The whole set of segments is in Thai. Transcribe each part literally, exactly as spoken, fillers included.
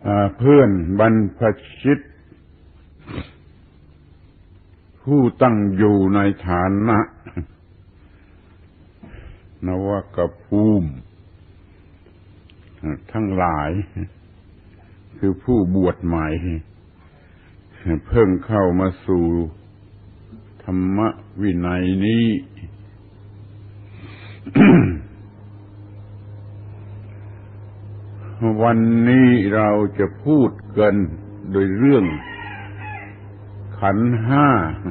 เพื่อนบรรพชิตผู้ตั้งอยู่ในฐานะนวกภูมิทั้งหลายคือผู้บวชใหม่เพิ่งเข้ามาสู่ธรรมวินัยนี้ วันนี้เราจะพูดกันโดยเรื่องขันธ์ห้า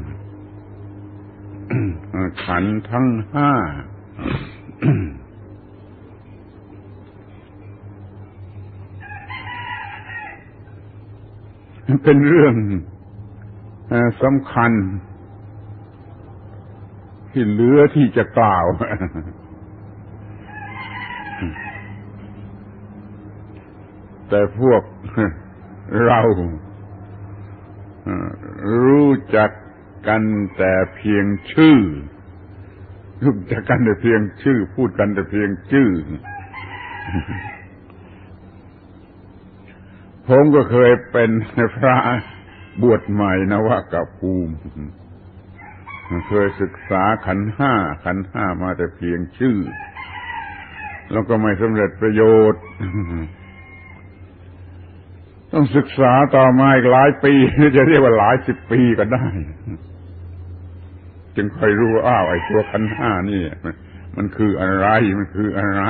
ขันธ์ทั้งห้า เป็นเรื่องสำคัญที่เหลือที่จะกล่าว แต่พวกเรารู้จักกันแต่เพียงชื่อรู้จักกันแต่เพียงชื่อพูดกันแต่เพียงชื่อ ผมก็เคยเป็นพระบวชใหม่นวกภูมิเคยศึกษาขันธ์ห้าขันธ์ห้ามาแต่เพียงชื่อแล้วก็ไม่สำเร็จประโยชน์ต้องศึกษาต่อมาอีกหลายปีหรือจะเรียกว่าหลายสิบปีก็ได้จึงค่อยรู้ว่าอ้าวไอ้ตัวขันธ์ห้านี่มันคืออะไรมันคืออะไร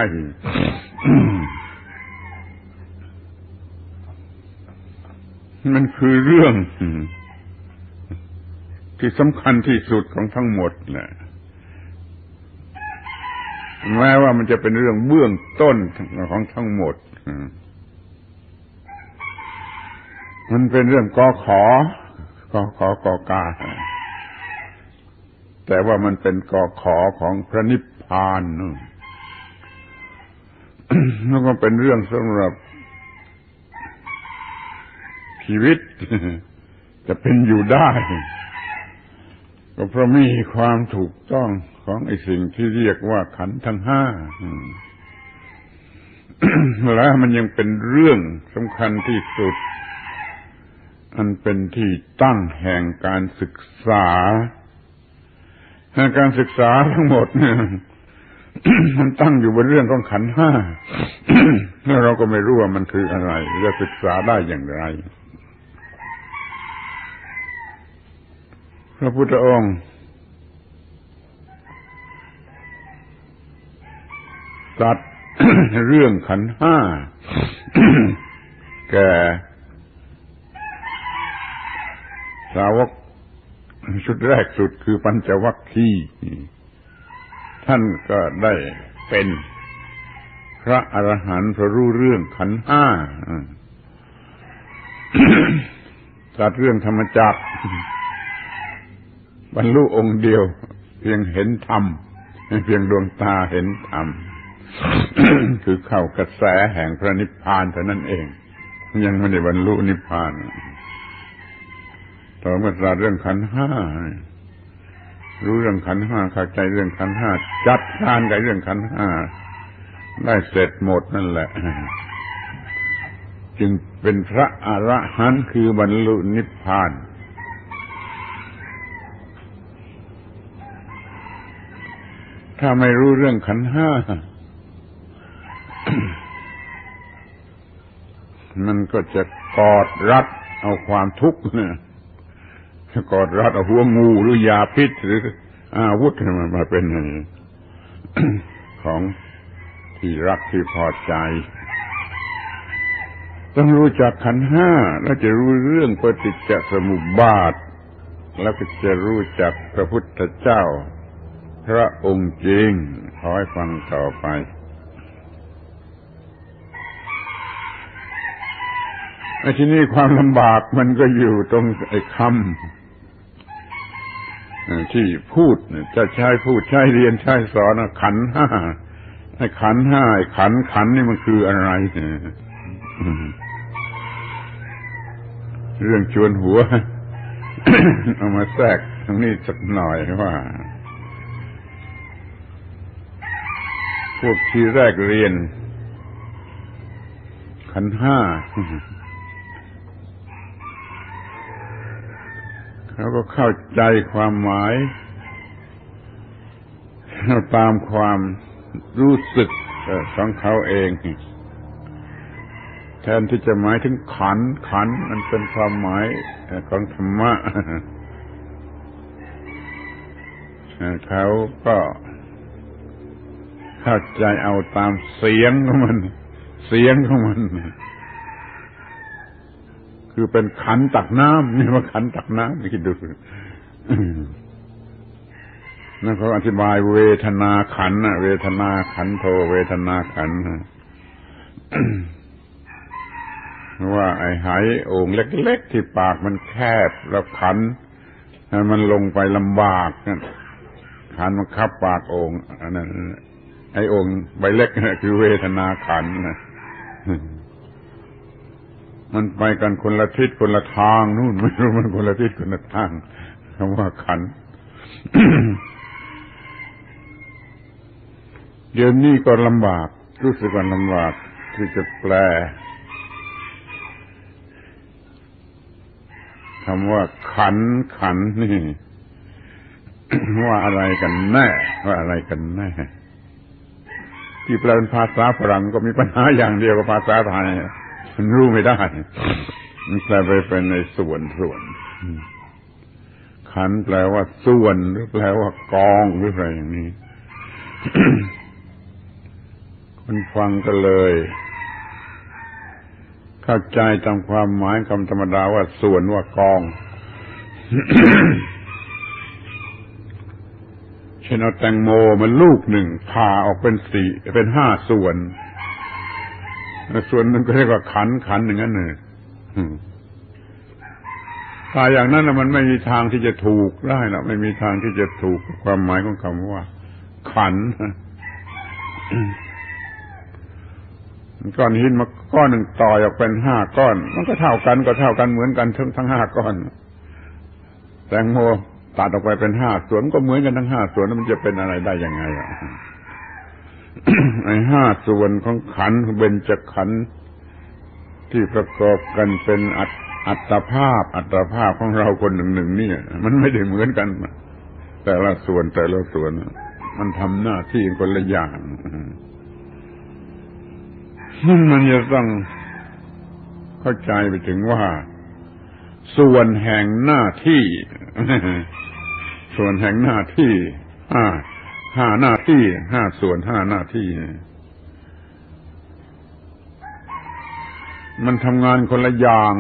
มันคือเรื่องที่สำคัญที่สุดของทั้งหมดแหละแม้ว่ามันจะเป็นเรื่องเบื้องต้นของทั้งหมดมันเป็นเรื่องกอขอกอขอกอกาแต่ว่ามันเป็นกอขอของพระนิพพานนู่น แล้วก็เป็นเรื่องสำหรับชีวิต จะเป็นอยู่ได้ก็เพราะมีความถูกต้องของไอ้สิ่งที่เรียกว่าขันธ์ทั้งห้า แล้วมันยังเป็นเรื่องสำคัญที่สุดอันเป็นที่ตั้งแห่งการศึกษาการศึกษาทั้งหมดเนี่ย มันตั้งอยู่บนเรื่องของขันธ์ห้า แล้วเราก็ไม่รู้ว่ามันคืออะไรจะศึกษาได้อย่างไรพระพุทธองค์ตรัส เรื่องขันธ์ห้า แก่สาวกชุดแรกสุดคือปัญจวัคคีย์ท่านก็ได้เป็นพระอรหันต์เพราะรู้เรื่องขันธ์ห้า ตรัสเรื่องธรรมจักรบรรลุองค์เดียวเพียงเห็นธรรมเพียงดวงตาเห็นธรรม คือเข้ากระแสแห่งพระนิพพานเท่านั้นเองยังไม่ได้บรรลุนิพพานต่อมาตรัสเรื่องขันธ์ห้ารู้เรื่องขันธ์ห้าเข้าใจเรื่องขันธ์ห้าจัดการกับเรื่องขันธ์ห้าได้เสร็จหมดนั่นแหละจึงเป็นพระอรหันต์คือบรรลุนิพพานถ้าไม่รู้เรื่องขันธ์ห้า มันก็จะกอดรัดเอาความทุกข์เนี่ยกอดรัดเอาหัวงูหรือยาพิษหรืออาวุธมันมาเป็นของที่รักที่พอใจต้องรู้จักขันธ์ห้าแล้วจะรู้เรื่องปฏิจจสมุปบาทแล้วก็จะรู้จักพระพุทธเจ้าพระองค์จริงขอให้ฟังต่อไปไอ้ที่นี่ความลำบากมันก็อยู่ตรงไอ้คำที่พูดจะใช้พูดใช้เรียนใช้สอนขันธ์ห้าไอ้ขันธ์ห้าไอ้ขันธ์ขันธ์นี่มันคืออะไรเรื่องชวนหัว เอามาแทรกตรงนี้สักหน่อยว่าพวกที่แรกเรียนขันธ์ห้าเขาก็เข้าใจความหมายตามความรู้สึกของเขาเองแทนที่จะหมายถึงขันขันมันเป็นความหมายของธรรมะเขาก็เข้าใจเอาตามเสียงของมันเสียงของมันคือเป็นขันตักน้ำนี่ว่าขันตักน้ำคิดดูนั่นเขาอธิบายเวทนาขันน่ะเวทนาขันโทเวทนาขันว่าไอ้หายโอ่งเล็กๆที่ปากมันแคบแล้วขันมันลงไปลำบากขันมันคับปากโอ่งอันนั้นไอ้โอ่งใบเล็กนั่นคือเวทนาขันนะมันไปกันคนละทิศคนละทางนู่นไม่รู้มันคนละทิศคนละทางคำว่าขัน เดี๋ยวนี้ก็ลำบากรู้สึกว่าลำบากที่จะแปลคำว่าขันขันนี่ว่าอะไรกันแน่ว่าอะไรกันแน่ที่แปลเป็นภาษาฝรั่งก็มีปัญหาอย่างเดียวกับภาษาไทยมันรู้ไม่ได้มันแปลไปเป็นในส่วนส่วนขันแปลว่าส่วนหรือแปลว่ากองหรืออะไรอย่างนี้ คนฟังก็เลยเข้าใจตามความหมายคำธรรมดาว่าส่วนว่ากอง เช่นเอาแตงโมมันลูกหนึ่งผ่าออกเป็นสี่เป็นห้าส่วนส่วนหนึ่งก็เรียกว่าขันขันอย่างนั้นเลยถ้าอย่างนั้นมันไม่มีทางที่จะถูกได้หรอกไม่มีทางที่จะถูกความหมายของคำว่าขันก้อนหินมาก้อนหนึ่งต่อยออกเป็นห้าก้อนมันก็เท่ากันก็เท่ากันเหมือนกันทั้งทั้งห้าก้อนแตงโมตัดออกไปเป็นห้าส่วนก็เหมือนกันทั้งห้าส่วนแล้วมันจะเป็นอะไรได้ยังไงอ่ะ ไอ้ห้าส่วนของขันธ์เบญจขันธ์ที่ประกอบกันเป็นอัตอัตภาพอัตภาพของเราคนหนึ่งหนึ่งนี่มันไม่ได้เหมือนกันแต่ละส่วนแต่ละส่วนมันทำหน้าที่คนละอย่างมันจะต้องเข้าใจไปถึงว่าส่วนแห่งหน้าที่ส่วนแห่งหน้าที่ห้าห้าหน้าที่ห้าส่วนห้าหน้าที่มันทำงานคนละอย่าง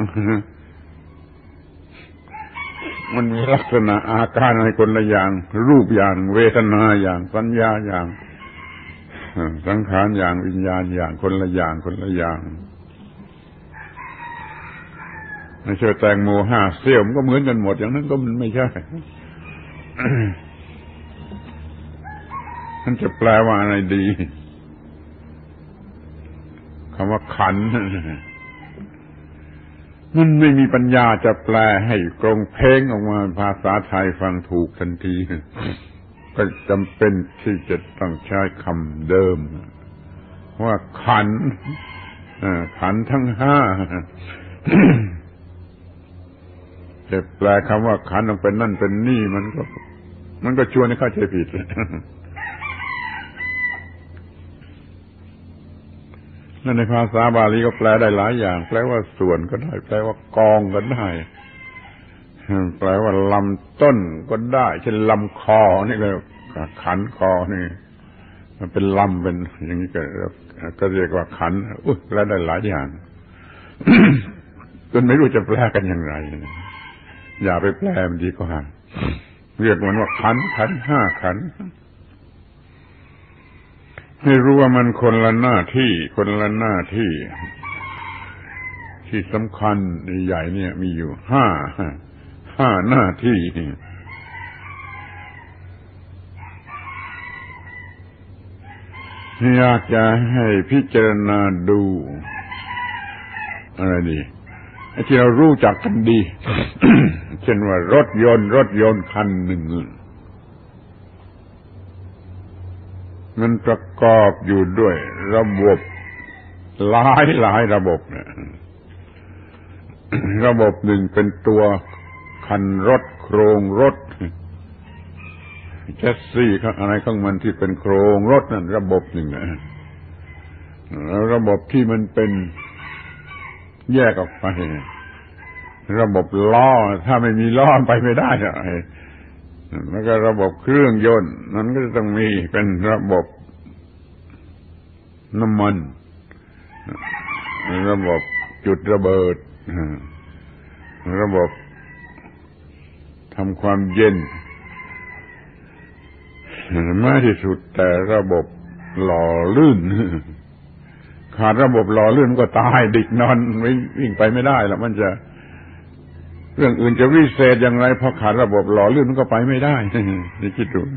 มันมีลักษณะอาการอะไรคนละอย่างรูปอย่างเวทนาอย่างสัญญาอย่างสังขารอย่างวิญญาณอย่างคนละอย่างคนละอย่างไม่ใช่แตงโมห้าเสี้ยวมันก็เหมือนกันหมดอย่างนั้นก็มันไม่ใช่ มันจะแปลว่าอะไรดีคำว่าขันธ์มันไม่มีปัญญาจะแปลให้กรงเพลงออกมาภาษาไทยฟังถูกทันทีก็จำเป็นที่จะต้องใช้คำเดิมว่าขันธ์ขันธ์ทั้งห้าจะแปลคำว่าขันธ์ออกเป็นนั่นเป็นนี่มันก็มันก็ชวนให้เข้าใจผิดนั่นในภาษาบาลีก็แปลได้หลายอย่างแปลว่าส่วนก็ได้แปลว่ากองก็ได้แปลว่าลำต้นก็ได้เช่นลำคอนี่ก็ขันคอนี่มันเป็นลำเป็นอย่างนี้ก็ก็เรียกว่าขันอุ๊ยแปลได้หลายอย่าง จนไม่รู้จะแปลกันอย่างไรอย่าไปแปลมันดีกว่าเรียกมันว่าขันขันห้าขันให้รู้ว่ามันคนละหน้าที่คนละหน้าที่ที่สำคัญใหญ่เนี่ยมีอยู่ห้าห้าหน้าที่อยากจะให้พิจารณาดูอะไรดีไอ้ที่เรารู้จักกันดี เช่นว่ารถยนต์รถยนต์คันหนึ่งมันประกอบอยู่ด้วยระบบหลายหลายระบบเนี่ยระบบหนึ่งเป็นตัวคันรถโครงรถแชสซี่ข้างอะไรข้างมันที่เป็นโครงรถนั่นระบบหนึ่งนะแล้วระบบที่มันเป็นแยกออกไประบบล้อถ้าไม่มีล้อไปไม่ได้แล้วก็ระบบเครื่องยนต์นั้นก็จะต้องมีเป็นระบบน้ำมันระบบจุดระเบิดระบบทำความเย็นมากที่สุดแต่ระบบหล่อลื่นขาดระบบหล่อลื่นก็ตายดิกนอนวิ่งไปไม่ได้แล้วมันจะเรื่องอื่นจะวิเศษอย่างไรพอขาดระบบหล่อลื่นมันก็ไปไม่ได้นี่คิดดู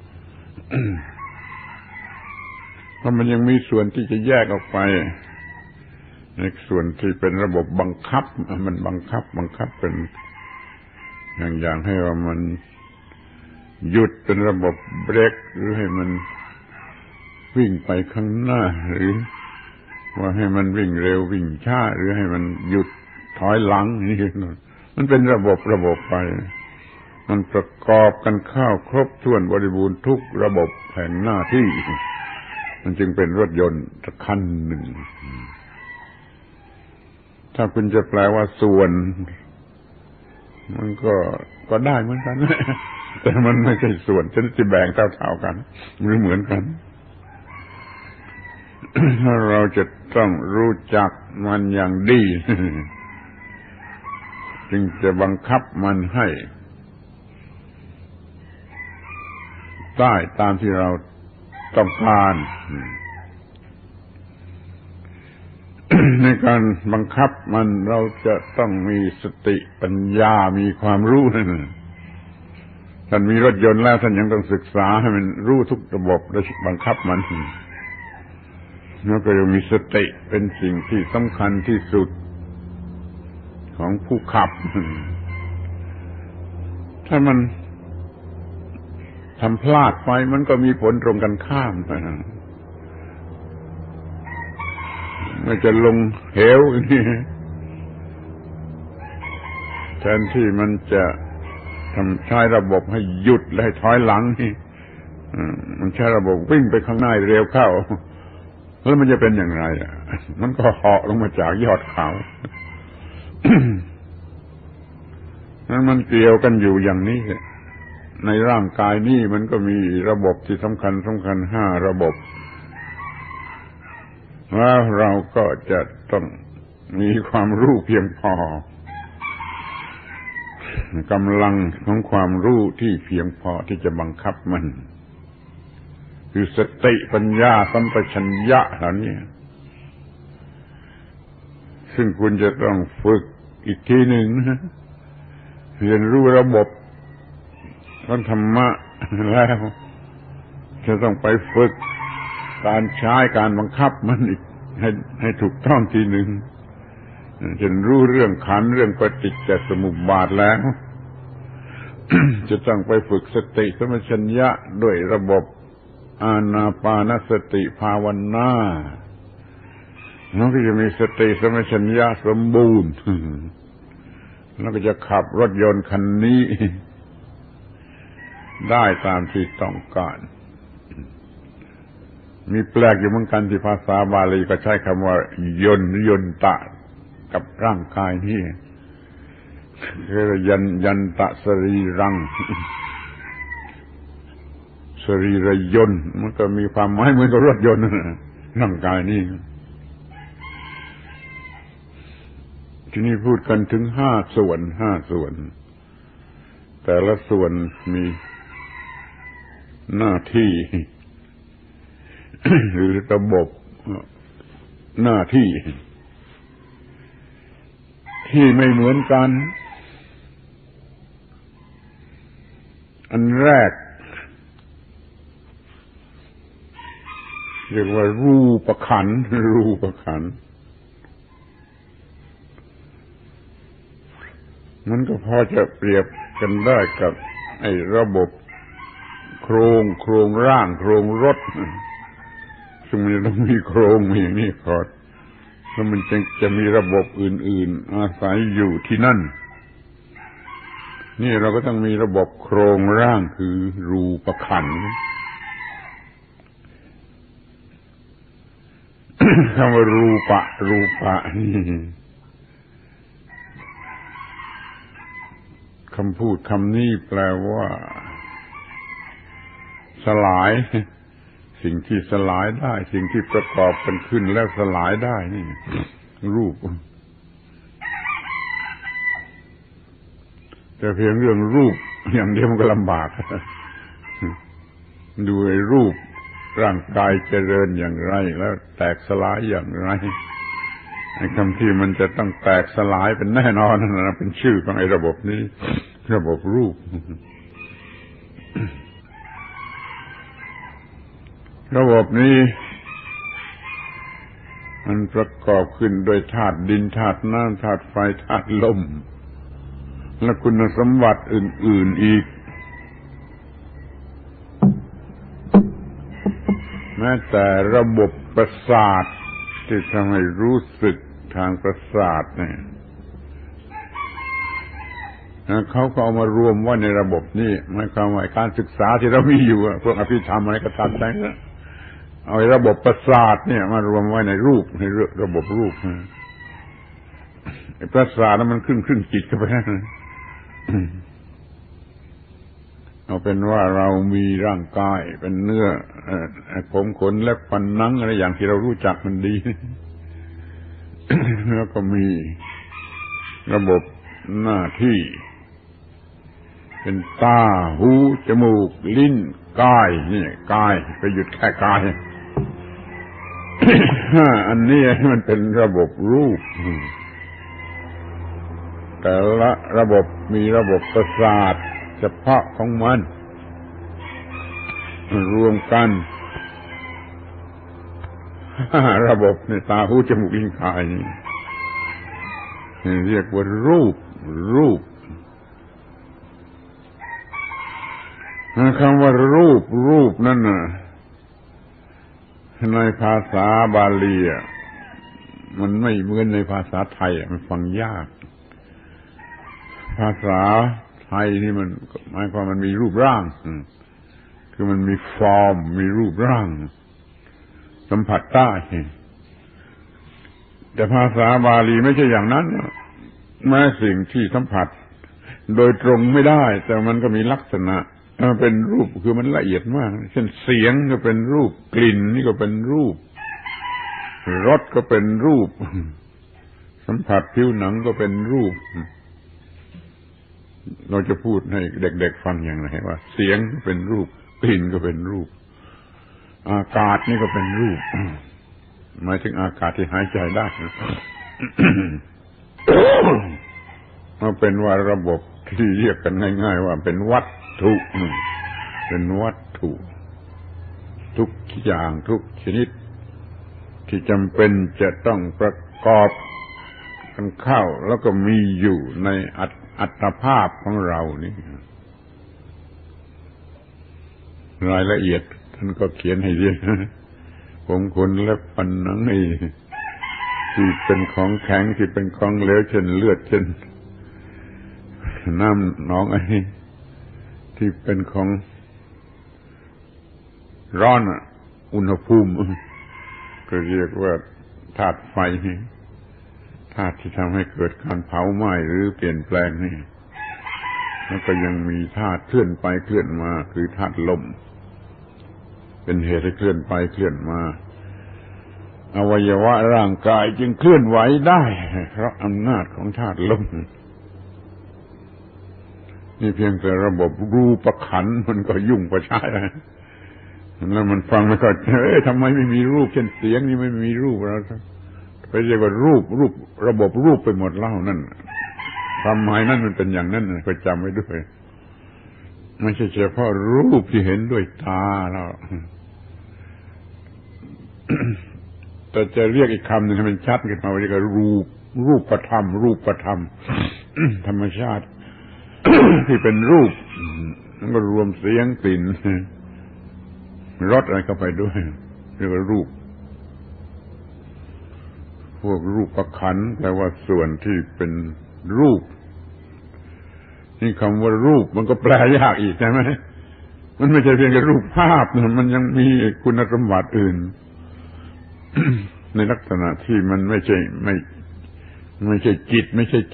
เพราะมันยังมีส่วนที่จะแยกออกไปในส่วนที่เป็นระบบบังคับมันบังคับบังคับเป็นอย่างอย่างให้ว่ามันหยุดเป็นระบบเบรกหรือให้มันวิ่งไปข้างหน้าหรือว่าให้มันวิ่งเร็ววิ่งช้าหรือให้มันหยุดถอยหลังนี่มันเป็นระบบระบบไปมันประกอบกันเข้าครบถ้วนบริบูรณ์ทุกระบบแห่งหน้าที่มันจึงเป็นรถยนต์คันหนึ่งถ้าคุณจะแปลว่าส่วนมันก็ก็ได้เหมือนกันแต่มันไม่ใช่ส่วนฉันจะแบ่งเท่าๆกันไม่เหมือนกันถ้าเราจะต้องรู้จักมันอย่างดีจึงจะบังคับมันให้ได้ตามที่เราต้องการในการบังคับมันเราจะต้องมีสติปัญญามีความรู้นั่นท่านมีรถยนต์แล้วท่านยังต้องศึกษาให้มันรู้ทุกระบบและบังคับมันแล้วก็ยังมีสติเป็นสิ่งที่สำคัญที่สุดของผู้ขับถ้ามันทำพลาดไปมันก็มีผลตรงกันข้ามไปมันจะลงเหวนี่แทนที่มันจะทำใช้ระบบให้หยุดและให้ถอยหลังนี่มันใช้ระบบวิ่งไปข้างหน้าเร็วเข้าแล้วมันจะเป็นอย่างไรอ่ะมันก็เหาะลงมาจากยอดเขานั้นมันเกี่ยวกันอยู่อย่างนี้ในร่างกายนี่มันก็มีระบบที่สำคัญสำคัญห้าระบบแล้วเราก็จะต้องมีความรู้เพียงพอกำลังของความรู้ที่เพียงพอที่จะบังคับมันคือสติปัญญาสัมปชัญญะเหล่านี้ซึ่งคุณจะต้องฝึกอีกทีหนึ่งเรียนรู้ระบบของธรรมะแล้วจะต้องไปฝึกการใช้การบังคับมันอีกให้ให้ถูกต้องทีหนึ่งจนรู้เรื่องขันธ์เรื่องปฏิจจสมุปบาทแล้ว จะต้องไปฝึกสติสัมปชัญญะด้วยระบบอานาปานสติภาวนาแล้วก็จะมีสติสัมปชัญญะสมบูรณ์แล้วก็จะขับรถยนต์คันนี้ได้ตามที่ต้องการมีแปลกอยู่เหมือนกันที่ภาษาบาลีก็ใช้คำว่ายนต์ยนตะกับร่างกายนี่คือยันยันตะสรีรังสรีระยนต์มันก็มีความหมายเหมือนกับรถยนต์ร่างกายนี่ทีนี้พูดกันถึงห้าส่วนห้าส่วนแต่ละส่วนมีหน้าที่หรือระบบหน้าที่ที่ไม่เหมือนกันอันแรกเรียกว่ารูปขันธ์รูปขันธ์มันก็พอจะเปรียบกันได้กับไอ้ระบบโครงโครงร่างโครงรถซึ่งมันต้องมีโครงมีอย่างนี้ก่อนแล้วมันจะจะมีระบบอื่นๆอาศัยอยู่ที่นั่นนี่เราก็ต้องมีระบบโครงร่างคือรูปขันธ์ คำว่ารูปะรูปะนี่คำพูดคำนี้แปลว่าสลายสิ่งที่สลายได้สิ่งที่ประกอบกันขึ้นแล้วสลายได้นี่รูปแต่เพียงเรื่องรูปอย่างเดียวมันก็ลำบากดูไอ้รูปร่างกายเจริญอย่างไรแล้วแตกสลายอย่างไรไอ้คำที่มันจะต้องแตกสลายเป็นแน่นอนนั่นนะเป็นชื่อของไอ้ระบบนี้ระบบรูประบบนี้มันประกอบขึ้นโดยธาตุดินธาตุน้ำธาตุไฟธาตุลมและคุณสมบัติอื่นๆอีกแม้แต่ระบบประสาทที่ทำให้รู้สึกทางประสาทเนี่ยเขาก็เอามารวมไว้ในระบบนี้หมายความว่าการศึกษาที่เรามีอยู่พวกอภิธรรมอะไรก็ตามใจนะเอาระบบประสาทเนี่ยมารวมไว้ในรูปในระบบรูปไอ้ประสาทนั้นมันครึ่งครึ่งจิตเข้าไปนะเอาเป็นว่าเรามีร่างกายเป็นเนื้อผมขนและฟันหนังอะไรอย่างที่เรารู้จักมันดี แล้วก็มีระบบหน้าที่เป็นตาหูจมูกลิ้นกายนี่กายไปหยุดแค่กาย อันนี้มันเป็นระบบรูปแต่ละระบบมีระบบประสาทเฉพาะของมันรวมกันระบบในตาหูจมูกลิ้นกายนี่เรียกว่ารูปรูปคำว่ารูปรูปนั่นน่ะในภาษาบาลีมันไม่เหมือนในภาษาไทยมันฟังยากภาษาไทยนี่มันหมายความมันมีรูปร่างคือมันมีฟอร์มมีรูปร่างสัมผัสได้แต่ภาษาบาลีไม่ใช่อย่างนั้นแม้สิ่งที่สัมผัสโดยตรงไม่ได้แต่มันก็มีลักษณะเป็นรูปคือมันละเอียดมากเช่นเสียงก็เป็นรูปกลิ่นนี่ก็เป็นรูปรสก็เป็นรูปสัมผัสผิวหนังก็เป็นรูปเราจะพูดให้เด็กๆฟังอย่างไรว่าเสียงก็เป็นรูปกลิ่นก็เป็นรูปอากาศนี่ก็เป็นรูปหมายถึงอากาศที่หายใจได้ มันเป็นว่าระบบที่เรียกกันง่ายๆว่าเป็นวัตถุเป็นวัตถุทุกอย่างทุกชนิดที่จำเป็นจะต้องประกอบกันเข้าแล้วก็มีอยู่ในอัตภาพของเรานี่รายละเอียดท่านก็เขียนให้เรียนผมขนและฟันหนังไอ้ที่เป็นของแข็งที่เป็นของเหลวเช่นเลือดเช่นน้ำหนองไอ้ที่เป็นของร้อนอุณหภูมิก็เรียกว่าธาตุไฟธาตุที่ทำให้เกิดการเผาไหม้หรือเปลี่ยนแปลงนี่แล้วก็ยังมีธาตุเคลื่อนไปเคลื่อนมาคือธาตุลมเป็นเหตุให้เคลื่อนไปเคลื่อนมาอวัยวะร่างกายจึงเคลื่อนไหวได้เพราะอำนาจของธาตุลมนี่เพียงแต่ระบบรูปขันธ์มันก็ยุ่งกว่าใช่แล้วมันฟังไม่ค่อยเอ๊ะทำไมไม่มีรูปเช่นเสียงนี่ไม่มีรูปเราไปเรียกว่ารูปรูประบบรูปไปหมดแล้วนั่นความหมายนั่นมันเป็นอย่างนั้นก็จำไว้ด้วยไม่ใช่เฉพาะรูปที่เห็นด้วยตาเราแต่จะเรียกอีกคำหนึ่งให้มันชัดขึ้นมาว่าเรียกว่ารูปรูปธรรมรูปธรรม ธรรมชาติ ที่เป็นรูปมันก็รวมเสียงกลิ่นรสอะไรเข้าไปด้วยเรียกว่ารูปพวกรูปขันธ์แปลว่าส่วนที่เป็นรูปนี่คำว่ารูปมันก็แปลยากอีกใช่ไหมมันไม่ใช่เพียงแค่รูปภาพนะมันยังมีคุณสมบัติอื่น ในลักษณะที่มันไม่ใช่ไม่ไม่ใช่จิตไม่ใช่ใจ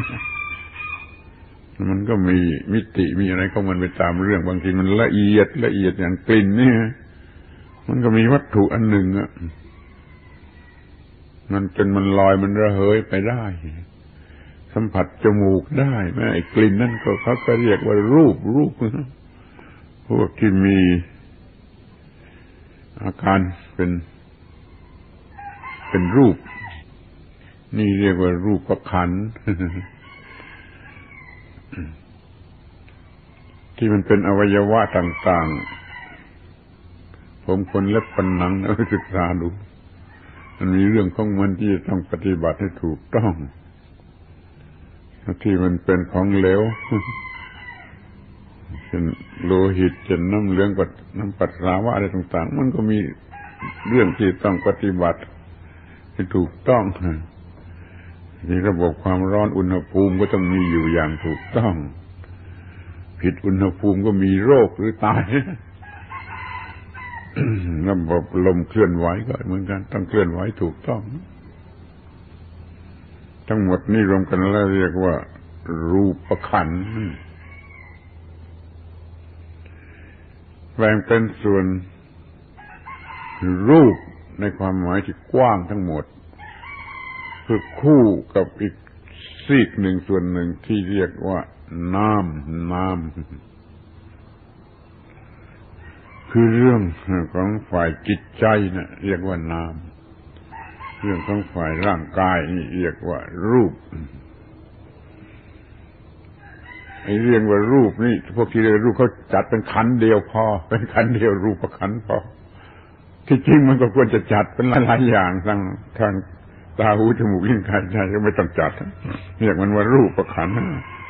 มันก็มีมิติมีอะไรของมันไปตามเรื่องบางทีมันละเอียดละเอียดอย่างกลิ่นนี่มันก็มีวัตถุอันหนึ่งอ่ะมันจนมันลอยมันระเหยไปได้สัมผัสจมูกได้แม้ไอ้กลิ่นนั่นก็เขาก็เรียกว่ารูปรูปพวกที่มีอาการเป็นเป็นรูปนี่เรียกว่ารูปขันธ์ที่มันเป็นอวัยวะต่างๆผมคนเล็บฟันหนังเอาไปศึกษาดูมันมีเรื่องของมันที่จะต้องปฏิบัติให้ถูกต้องที่มันเป็นของเหลวเช่นโลหิตเช่นน้ำเหลืองกับน้ำปัสสาวะอะไรต่างๆมันก็มีเรื่องที่ต้องปฏิบัติให้ถูกต้องที่ระบบความร้อนอุณหภูมิก็ต้องมีอยู่อย่างถูกต้องผิดอุณหภูมิก็มีโรคหรือตาย ระบบลมเคลื่อนไหวก็เหมือนกันต้องเคลื่อนไหวถูกต้องทั้งหมดนี่รวมกันแล้วเรียกว่ารูปขันธ์แบ่งเป็นส่วนรูปในความหมายที่กว้างทั้งหมดคือคู่กับอีกซีกหนึ่งส่วนหนึ่งที่เรียกว่าน้ำน้ำคือเรื่องของฝ่ายจิตใจนะเรียกว่าน้ำเรื่องของฝ่ายร่างกายนี่เรียกว่ารูปไอ้เรียกว่ารูปนี่พวกที่เรียกรูปเขาจัดเป็นขันธ์เดียวพอเป็นขันธ์เดียวรูปขันธ์พอที่จริงมันก็ควรจะจัดเป็นหลายๆอย่างทั้งทางตาหูจมูกลิ้นกายใจก็ไม่ต้องจัดเรียกมันว่ารูปขันธ์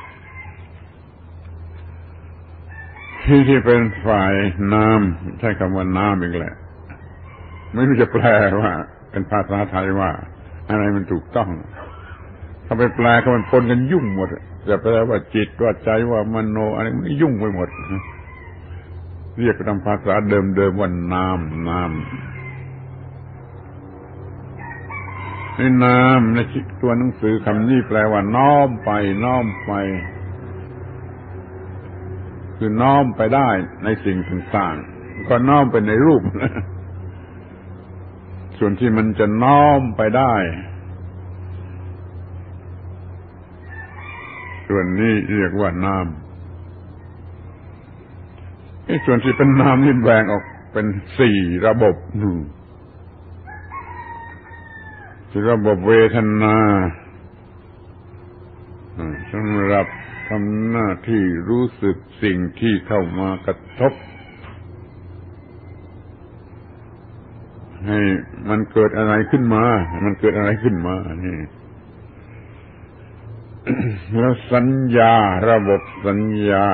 ที่ที่เป็นฝ่ายน้ำใช้คำว่าน้ำอีกแหละไม่รู้จะแปลว่าเป็นภาษาไทยว่าอะไรมันถูกต้องถ้าไปแปลก็มันปนกันยุ่งหมดจะแปลว่าจิตว่าใจว่ามโนอะไรมันยุ่งไปหมดเรียกตามภาษาเดิมๆว่าน้ำน้ำในน้ำในตัวหนังสือคำนี้แปลว่าน้อมไปน้อมไปคือน้อมไปได้ในสิ่งต่างๆก็น้อมไปในรูปส่วนที่มันจะน้อมไปได้ส่วนนี้เรียกว่าน้ำไอ้ส่วนที่เป็นน้ำนี่แบ่งออกเป็นสี่ระบบคือระบบเวทนาสำหรับทำหน้าที่รู้สึกสิ่งที่เข้ามากระทบให้มันเกิดอะไรขึ้นมามันเกิดอะไรขึ้นมานี่แล้วสัญญาระบบสัญญา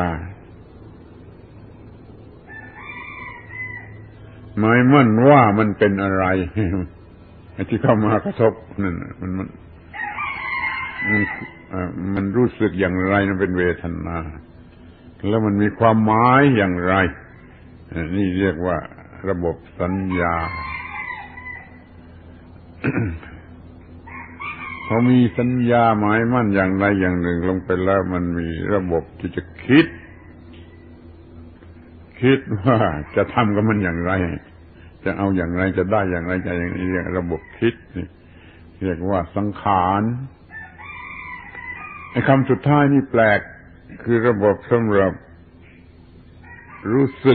หมายมั่นว่ามันเป็นอะไรไอ้ที่เข้ามากระทบนั่นมันมันมันมันรู้สึกอย่างไรมันเป็นเวทนาแล้วมันมีความหมายอย่างไรนี่เรียกว่าระบบสัญญา พอมีสัญญาหมายมั่นอย่างใดอย่างหนึ่งลงไปแล้วมันมีระบบที่จะคิดคิดว่าจะทำกับมันอย่างไรจะเอาอย่างไรจะได้อย่างไรจะอย่างนี้เรียกระบบคิดนี่เรียกว่าสังขารไอ้คำสุดท้ายนี่แปลกคือระบบสำหรับรู้สึก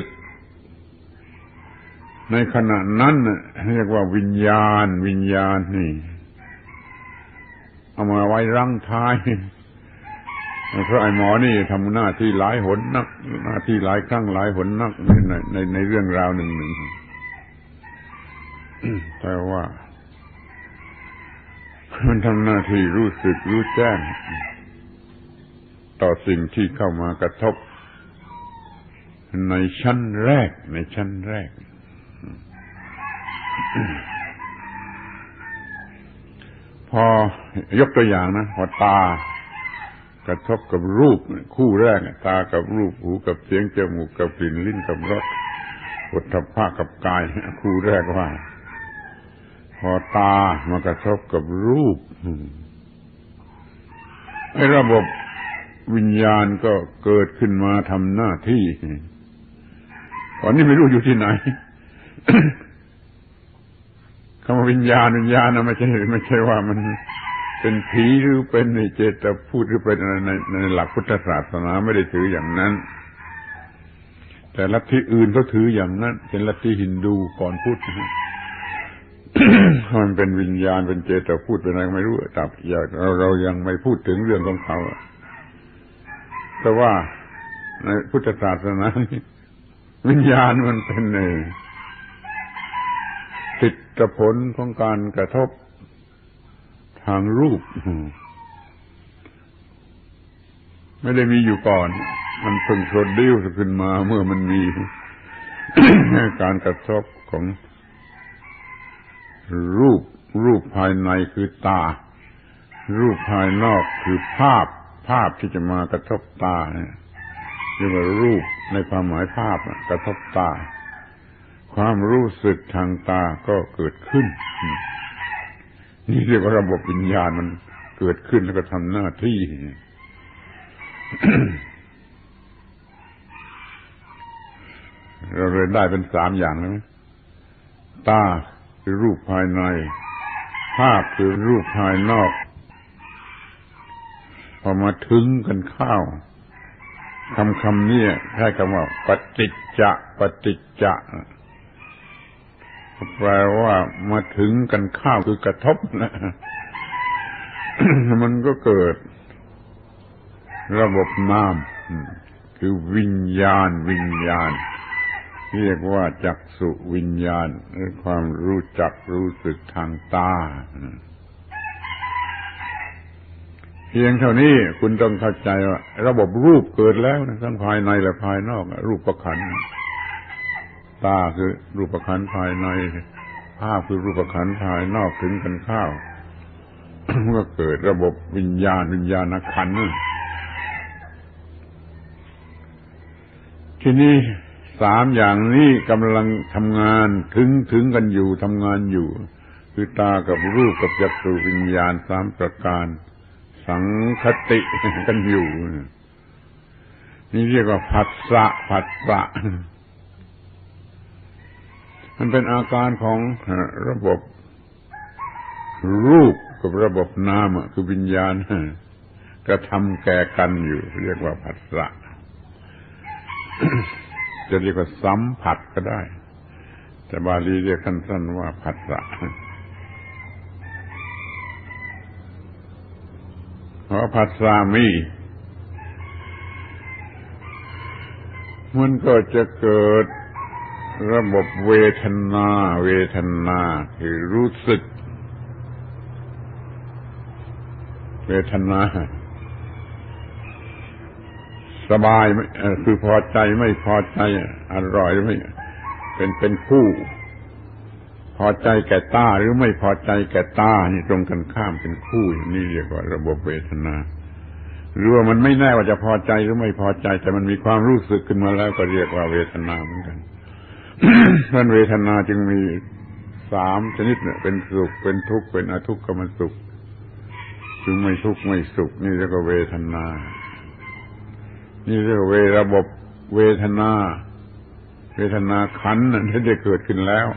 ในขณะนั้นเรียกว่าวิญญาณวิญญาณนี่เอามาไว้รั้งท้ายเพราะไอ้หมอนี่ทำหน้าที่หลายหนนักหน้าที่หลายครั้งหลายหนนักในในในเรื่องราวหนึ่งหนึ่งแต่ว่ามันทำหน้าที่รู้สึกรู้แจ้งต่อสิ่งที่เข้ามากระทบในชั้นแรกในชั้นแรกพอยกตัวอย่างนะพอตากระทบกับรูปคู่แรกตากับรูปหูกับเสียงจมูกกับกลิ่นลิ้นกับรสโผฏฐัพพะกับกายคู่แรกว่าพอตามากระทบกับรูปไอ้ระบบวิญญาณก็เกิดขึ้นมาทำหน้าที่ตอนนี้ไม่รู้อยู่ที่ไหน คำว่าวิญญาณวิญญาณนะไม่ใช่ไม่ใช่ว่ามันเป็นผีหรือเป็นเจตพูดหรือเป็นอะไรในในหลักพุทธศาสนาไม่ได้ถืออย่างนั้นแต่ลัทธิอื่นก็ถืออย่างนั้นเป็นลัทธิฮินดูก่อนพุทธ มันเป็นวิญญาณเป็นเจตพูดเป็นอะไรไม่รู้แต่เราเรายังไม่พูดถึงเรื่องของเขาแต่ว่าในพุทธศาสนาวิญญาณมันเป็นในติดผลของการกระทบทางรูปไม่ได้มีอยู่ก่อนมันเพิ่งโปรดิวซ์ขึ้นมาเมื่อมันมี การกระทบของรูปรูปภายในคือตารูปภายนอกคือภาพภาพที่จะมากระทบตาเนี่ยเรียกว่ารูปในความหมายภาพกระทบตาความรู้สึกทางตาก็เกิดขึ้นนี่เรียกว่าระบบวิญญาณมันเกิดขึ้นแล้วก็ทำหน้าที่ เราเลยได้เป็นสามอย่างแล้วตาคือรูปภายในภาพคือรูปภายนอกพอมาถึงกันเข้าคำคำนี้ใช้คำว่าปฏิจจะปฏิจจะแปลว่ามาถึงกันเข้าคือกระทบนะ มันก็เกิดระบบนามคือวิญญาณวิญญาณเรียกว่าจักษุวิญญาณหรือความรู้จักรู้สึกทางตาเพียงเท่านี้คุณต้องเข้าใจว่าระบบรูปเกิดแล้วนะทั้งภายในและภายนอกรูปขันธ์ตาคือรูปขันธ์ภายในภาพคือรูปขันธ์ภายนอกถึงกันเข้า ก็เกิดระบบวิญญาณวิญญาณขันธ์ทีนี้สามอย่างนี้กำลังทำงานถึงถึงกันอยู่ทำงานอยู่คือตากับรูปกับจักษุวิญญาณสามประการสังคติกันอยู่นี่เรียกว่าผัสสะผัสสะมันเป็นอาการของระบบรูปกับระบบนามคือวิญญาณกระทำแก่กันอยู่เรียกว่าผัสสะ จะเรียกว่าสัมผัสก็ได้แต่บาลีเรียกสั้นๆว่าผัสสะเพราะผัสสะมีมันก็จะเกิดระบบเวทนาเวทนาคือรู้สึกเวทนาสบายคือพอใจไม่พอใจอร่อยไม่เป็นเป็นคู่พอใจแก่ตาหรือไม่พอใจแก่ตานี่ตรงกันข้ามเป็นคู่อย่างนี้เรียกว่าระบบเวทนาหรือว่ามันไม่แน่ว่าจะพอใจหรือไม่พอใจแต่มันมีความรู้สึกขึ้นมาแล้วก็เรียกว่าเวทนาเหมือนกัน นั่นเวทนาจึงมีสามชนิดเนี่ยเป็นสุขเป็นทุกข์เป็นอทุกขมสุขคือไม่ทุกข์ไม่สุขนี่เรียกว่าเวทนานี่เรียกว่าระบบเวทนาเวทนาขันธ์นั้นได้เกิดขึ้นแล้ว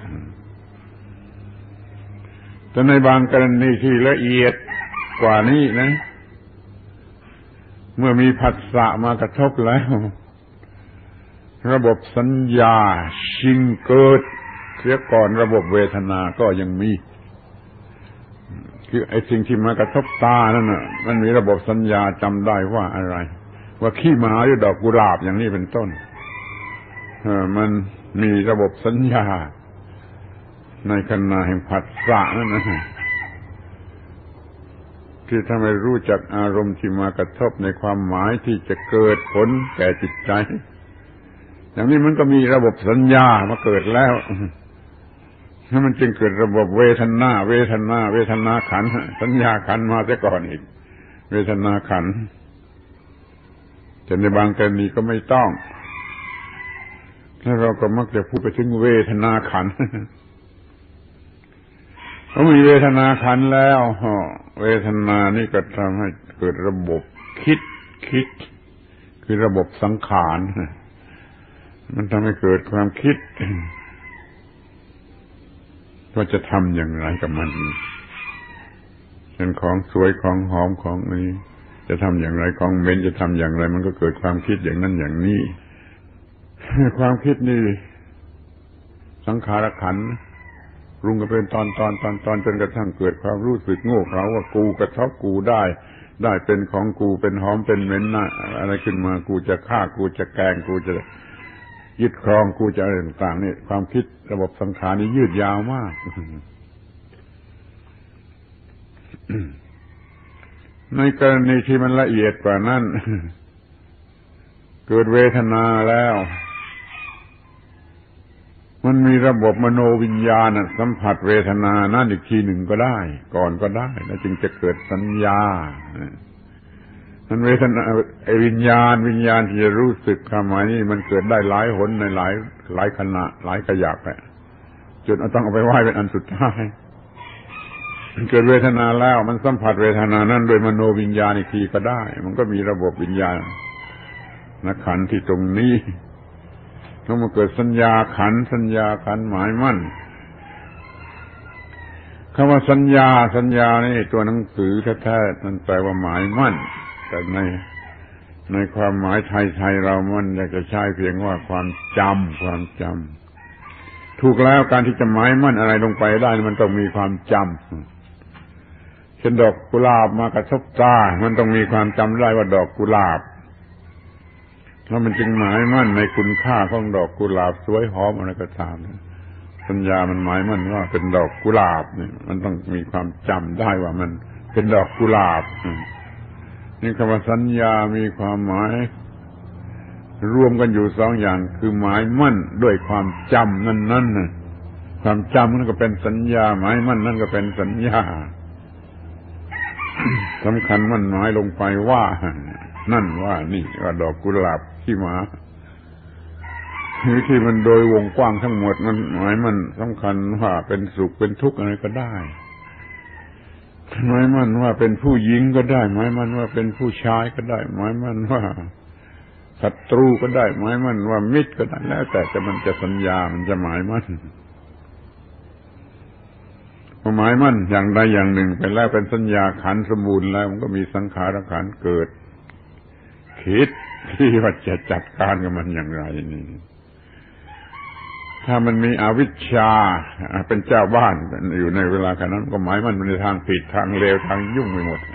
แต่ในบางกรณีที่ละเอียดกว่านี้นะเมื่อมีผัสสะมากระทบแล้วระบบสัญญาชิงเกิดเสียก่อนระบบเวทนาก็ยังมีคือไอ้สิ่งที่มากระทบตานั่นน่ะมันมีระบบสัญญาจำได้ว่าอะไรว่าขี้หมาหรือดอกกุหลาบอย่างนี้เป็นต้นเออมันมีระบบสัญญาในขณะแห่งผัสสะนั่นนะที่ทำให้รู้จักอารมณ์ที่มากระทบในความหมายที่จะเกิดผลแก่จิตใจอย่างนี้มันก็มีระบบสัญญามาเกิดแล้วแล้วมันจึงเกิดระบบเวทนาเวทนาเวทนาขันธ์สัญญาขันธ์มาซะก่อนอีกเวทนาขันธ์แต่ในบางกรณีก็ไม่ต้องแล้วเราก็มักจะพูดไปถึงเวทนาขันธ์พอมีเวทนาขันธ์แล้วเวทนานี่ก็ทำให้เกิดระบบคิดคิดคือระบบสังขารมันทำให้เกิดความคิดว่าจะทำอย่างไรกับมันเป็นของสวยของหอมของนี้จะทำอย่างไรของเหม็นจะทำอย่างไรมันก็เกิดความคิดอย่างนั้นอย่างนี้ความคิดนี่สังขารขันธ์รุงกันเป็นตอนตอนตอนตอนจนกระทั่งเกิดความรู้สึกโง่เขลาว่ากูกระทบกูได้ได้เป็นของกูเป็นหอมเป็นเหม็นน่ะอะไรขึ้นมากูจะฆ่ากูจะแกล้งกูจะยึดครองกูจะอะไรต่างๆนี่ความคิดระบบสังขารนี่ยืดยาวมากในกรณีที่มันละเอียดกว่านั้นเกิดเวทนาแล้วมันมีระบบมโนวิญญาณสัมผัสเวทนานั่นอีกทีหนึ่งก็ได้ก่อนก็ได้แล้วจึงจะเกิดสัญญามันเวทนาไอ้วิญญาณวิญญาณที่จะรู้สึกความหมายนี่มันเกิดได้หลายหนในหลายหลายขณะหลายขยักแหละจนต้องเอาไปไหว้เป็นอันสุดท้ายเกิดเวทนาแล้วมันสัมผัสเวทนานั้นโดยมโนวิญญาณอีกทีก็ได้มันก็มีระบบวิญญาณนักขันธ์ที่ตรงนี้ต้องมาเกิดสัญญาขันธ์สัญญาขันธ์หมายมั่นคำว่าสัญญาสัญญานี่ตัวหนังสือแท้ๆมันแปลว่าหมายมั่นแต่ในในความหมายไทยๆเรามันจะใช้เพียงว่าความจำความจำถูกแล้วการที่จะหมายมั่นอะไรลงไปได้มันต้องมีความจำเช่นดอกกุหลาบมากระทบตามันต้องมีความจำได้ว่าดอกกุหลาบแล้วมันจึงหมายมั่นในคุณค่าของดอกกุหลาบสวยหอมอะไรก็ตามสัญญามันหมายมั่นว่าเป็นดอกกุหลาบนี่มันต้องมีความจำได้ว่ามันเป็นดอกกุหลาบนี่คำว่าสัญญามีความหมายรวมกันอยู่สองอย่างคือหมายมั่นด้วยความจำนั่นๆความจำนั่นก็เป็นสัญญาหมายมั่นนั่นก็เป็นสัญญาสำคัญมั่นหมายลงไปว่านั่นว่านี่ว่าดอกกุหลาบขี้หมาวิธีมันโดยวงกว้างทั้งหมดมันหมายมันสำคัญว่าเป็นสุขเป็นทุกข์อะไรก็ได้หมายมันว่าเป็นผู้หญิงก็ได้หมายมันว่าเป็นผู้ชายก็ได้หมายมันว่าศัตรูก็ได้หมายมันว่ามิตรก็ได้แล้วแต่จะมันจะสัญญามันจะหมายมันพอหมายมันอย่างใดอย่างหนึ่งไปแล้วเป็นสัญญาขันธ์สมบูรณ์แล้วมันก็มีสังขารขันธ์เกิดคิดที่ว่าจะจัดการกับมันอย่างไรนี่ถ้ามันมีอวิชชาเป็นเจ้าบ้านอยู่ในเวลาขณะนั้นก็หมายมันในทางผิดทางเลวทางยุ่งไปหมด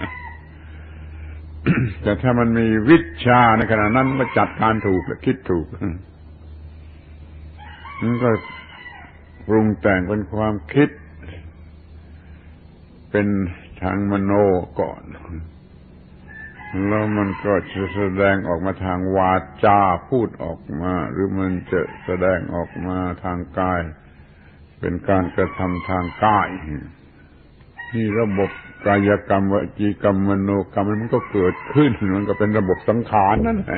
แต่ถ้ามันมีวิชาในขณะนั้นก็จัดการถูกและคิดถูกมันก็ปรุงแต่งเป็นความคิดเป็นทางมโนก่อนแล้วมันก็จะแสดงออกมาทางวาจาพูดออกมาหรือมันจะแสดงออกมาทางกายเป็นการกระทำทางกายนี่ระบบกายกรรมวจีกรรมมโนกรรมมันก็เกิดขึ้นมันก็เป็นระบบสังขารนั่นแหละ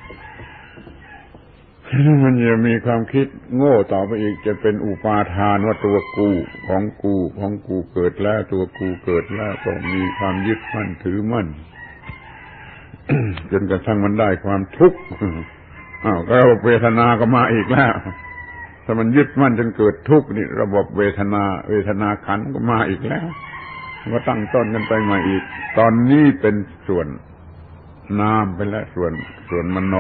มันจะมีความคิดโง่ต่อไปอีกจะเป็นอุปาทานว่าตัวกูของกูของกูเกิดแล้วตัวกูเกิดแล้วก็มีความยึดมั่นถือมั่นจนกระทั่งมันได้ความทุกข์อ้าวก็ระบบเวทนาก็มาอีกแล้วถ้ามันยึดมั่นจนเกิดทุกข์นี่ระบบเวทนาเวทนาขันธ์ก็มาอีกแล้วก็ตั้งต้นกันไปใหม่อีกตอนนี้เป็นส่วนนามไปแล้วส่วนส่วนมโน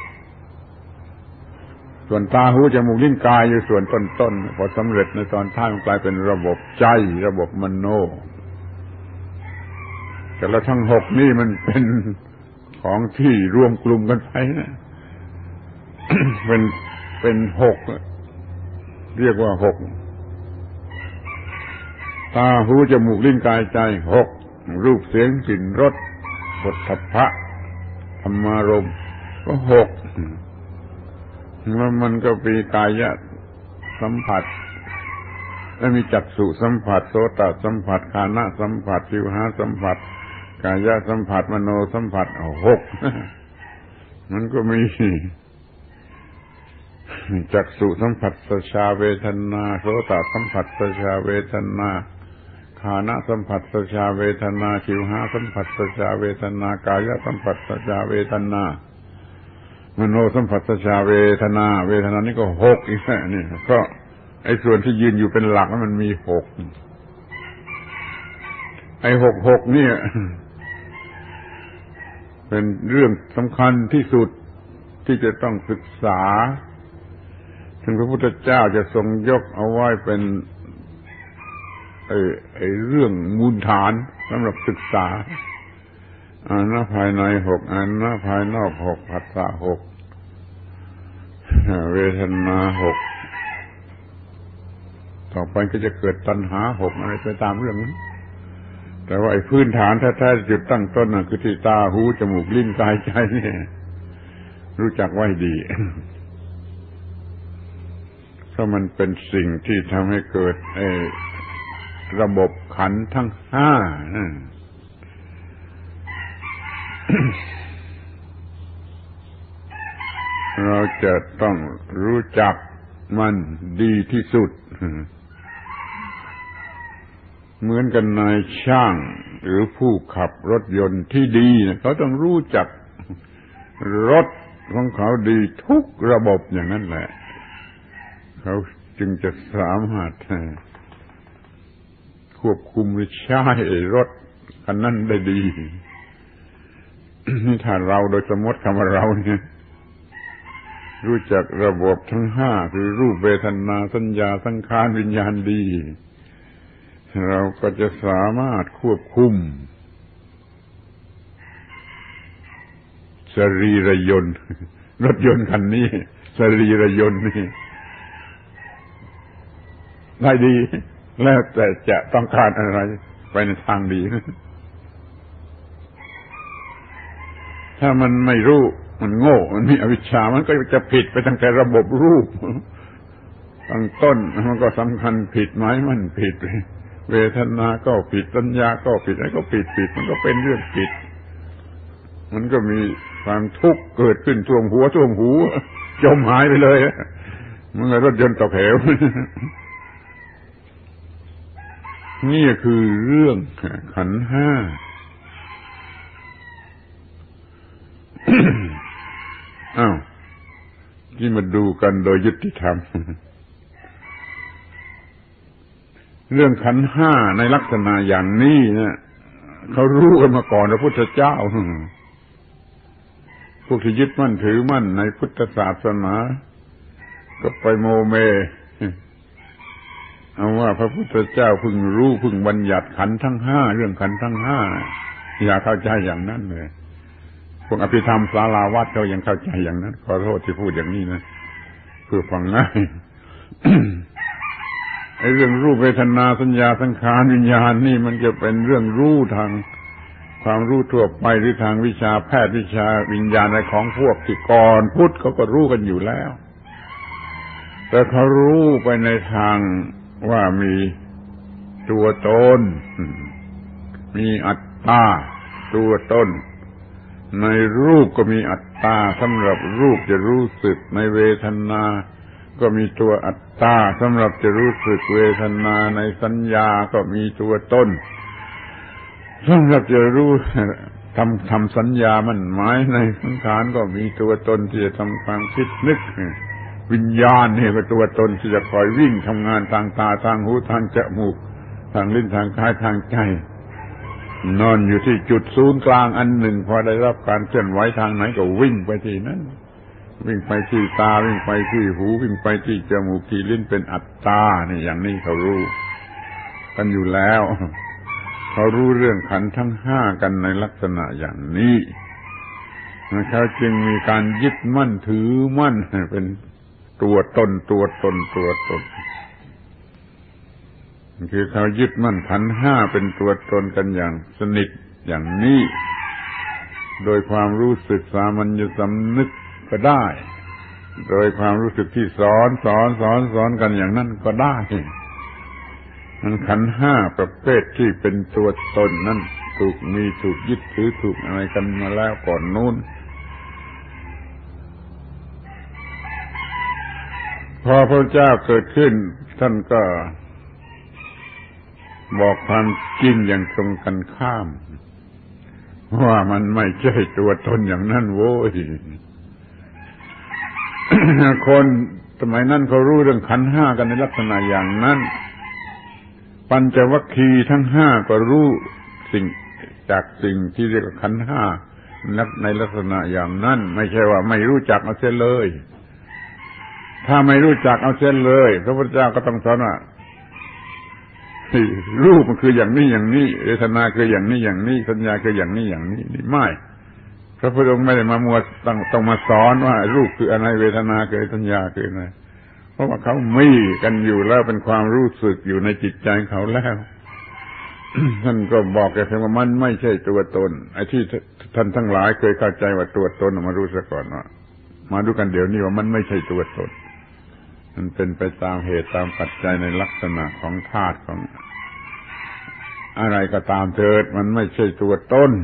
ส่วนตาหูจมูกลิ้นกายอยู่ส่วนต้นๆพอสำเร็จในตอนท้ายมันกลายเป็นระบบใจระบบมโนแต่ละทั้งหกนี่มันเป็นของที่รวมกลุ่มกันไปนะ เป็นเป็นหกเรียกว่าหกตาหูจมูกลิ้นกายใจหกรูปเสียงกลิ่นรสโผฏฐัพพะธรรมารมณ์ก็หกแล้วมันก็มีกายสัมผัสแล้วมีจักษุสัมผัสโสตสัมผัสฆานะสัมผัสชิวหาสัมผัสกายสัมผัสมโนสัมผัสเอาหกมันก็มีจักษุสัมผัสสชาเวทนาโสตสัมผัสสชาเวทนาฆานะสัมผัสสชาเวทนาชิวหาสัมผัสสชาเวทนากายสัมผัสสชาเวทนามโนสัมผัสสชาเวทนาเวทนานี่ก็หกอีกแล้วนี่ก็ไอ้ส่วนที่ยืนอยู่เป็นหลักมันมีหกไอ้หกหกเนี่ยเป็นเรื่องสำคัญที่สุดที่จะต้องศึกษาถึงพระพุทธเจ้าจะทรงยกเอาไว้เป็นไอ้ไอ้เรื่องมูลฐานสำหรับศึกษาอานะภายในหกอานะภายนอกหกผัสสะหกเวทนาหกต่อไปก็จะเกิดตัณหาหกอะไรไปตามเรื่องนั้นแต่ว่าไอ้พื้นฐานแท้ๆจุดตั้งต้นน่ะคือที่ตาหูจมูกลิ้นกายใจนี่รู้จักไว้ดีเพราะมันเป็นสิ่งที่ทำให้เกิดไอ้ระบบขันธ์ทั้งห้าเราจะต้องรู้จักมันดีที่สุดเหมือนกันนายช่างหรือผู้ขับรถยนต์ที่ดีนะเขาต้องรู้จักรถของเขาดีทุกระบบอย่างนั้นแหละเขาจึงจะสามารถควบคุมหรือใช้รถคันนั้นได้ดีนี่ถ้าเราโดยสมมติคำว่าเราเนี่ยรู้จักระบบทั้งห้าคือรูปเวทนาสัญญาสังขารวิญญาณดีเราก็จะสามารถควบคุมสรีระยนต์รถยนต์คันนี้สรีระยนต์นี่ได้ดีแล้วแต่จะต้องการอะไรไปในทางดีถ้ามันไม่รู้มันโง่มันมีอวิชชามันก็จะผิดไปตั้งแต่ระบบรูปตั้งต้นมันก็สำคัญผิดหมายมันผิดเวทนาก็ผิดสัญญาก็ผิดอะไรก็ผิดผิดมันก็เป็นเรื่องผิดมันก็มีความทุกข์เกิดขึ้นท่วมหัวท่วมหูจมหายไปเลยมันก็รถยนต์ตกเหวนี่คือเรื่องขันธ์ห้าอ้าวที่มาดูกันโดยยุติธรรมเรื่องขันธ์ห้าในลักษณะอย่างนี้เนี่ยเขารู้กันมาก่อนพระพุทธเจ้าพวกที่ยึดมั่นถือมั่นในพุทธศาสนาก็ไปโมเมเอาว่าพระพุทธเจ้าเพิ่งรู้เพิ่งบัญญัติขันธ์ทั้งห้าเรื่องขันธ์ทั้งห้าอย่าเข้าใจอย่างนั้นเลยพวกอภิธรรมศาลาวัดเขายังเข้าใจอย่างนั้นขอโทษที่พูดอย่างนี้นะเพื่อฟังง่ายไอ้เรื่องรูปเวทนาสัญญาสังขารวิญญาณนี่มันจะเป็นเรื่องรู้ทางความรู้ทั่วไปหรือทางวิชาแพทย์วิชาวิญญาณอะไรของพวกที่ก่อนพุทธเขาก็รู้กันอยู่แล้วแต่เขารู้ไปในทางว่ามีตัวตนมีอัตตาตัวตนในรูปก็มีอัตตาสำหรับรูปจะรู้สึกในเวทนาก็มีตัวอัตตาสำหรับจะรู้สึกเวทนาในสัญญาก็มีตัวตนสำหรับจะรู้ทำทำสัญญามั่นหมายในสังขารก็มีตัวตนที่จะทำความคิดนึกวิญญาณนี่ก็ตัวตนที่จะคอยวิ่งทำงานทางตาทางหูทางจมูกทางลิ้นทางกายทางใจนอนอยู่ที่จุดศูนย์กลางอันหนึ่งพอได้รับการเคลื่อนไหวทางไหนก็วิ่งไปที่นั้นวิ่งไปที่ตาวิ่งไปที่หูวิ่งไปที่จมูกที่ลิ้นเป็นอัตตานี่อย่างนี้เขารู้กันอยู่แล้วเขารู้เรื่องขันธ์ทั้งห้ากันในลักษณะอย่างนี้เขาจึงมีการยึดมั่นถือมั่นเป็นตัวตนตัวตนตัวตนคือเขายึดมั่นขันธ์ห้าเป็นตัวตนกันอย่างสนิทอย่างนี้โดยความรู้สึกสามัญสำนึกก็ได้โดยความรู้สึกที่สอนสอนสอนสอนกันอย่างนั้นก็ได้มันขันธ์ห้าประเภทที่เป็นตัวตนนั้นถูกมีถูกยึดถือถูกอะไรกันมาแล้วก่อนนู้นพอพระเจ้าเกิดขึ้นท่านก็บอกความจริงอย่างตรงกันข้ามว่ามันไม่ใช่ตัวตนอย่างนั้นโว้ย คนสมัยนั้นเขารู้เรื่องขันธ์ห้ากันในลักษณะอย่างนั้นปัญจวัคคีย์ทั้งห้าก็รู้สิ่งจากสิ่งที่เรียกว่าขันธ์ห้าในลักษณะอย่างนั้นไม่ใช่ว่าไม่รู้จักเอาเสียเลยถ้าไม่รู้จักเอาเสียเลยพระพุทธเจ้าก็ต้องสอนว่ารูปมันคืออย่างนี้อย่างนี้เวทนาคืออย่างนี้อย่างนี้สัญญาคืออย่างนี้อย่างนี้นี่ไม่พระพุทธองค์ไม่ได้มามัวต้องต้องมาสอนว่ารูปคืออะไรเวทนาคือสัญญาคืออะไรเพราะว่าเขามีกันอยู่แล้วเป็นความรู้สึกอยู่ในจิตใจเขาแล้ว ท่านก็บอกแกเพียงว่ามันไม่ใช่ตัวตนไอ้ที่ท่านทั้งหลายเคยเข้าใจว่าตัวตนมารู้ซะก่อนว่ามาดูกันเดี๋ยวนี้ว่ามันไม่ใช่ตัวตนมันเป็นไปตามเหตุตามปัจจัยในลักษณะของธาตุของอะไรก็ตามเถิดมันไม่ใช่ตัวตน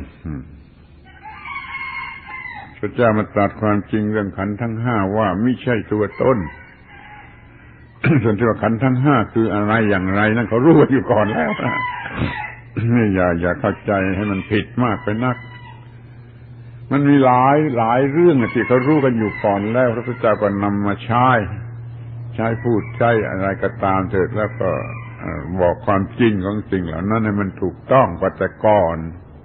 พระเจ้ามาตรัสความจริงเรื่องขันธ์ทั้งห้าว่าไม่ใช่ตัวตน ส่วนที่ว่าขันธ์ทั้งห้าคืออะไรอย่างไรนั่นเขารู้อยู่ก่อนแล้วนี่อย่าอย่าเข้าใจให้มันผิดมากไปนักมันมีหลายหลายเรื่องที่เขารู้กันอยู่ก่อนแล้วพระพุทธเจ้าก็นำมาใช้ใช้พูดใช้อะไรก็ตามเถิดแล้วก็บอกความจริงของสิ่งเหล่านั้นให้มันถูกต้องกว่าแต่ก่อน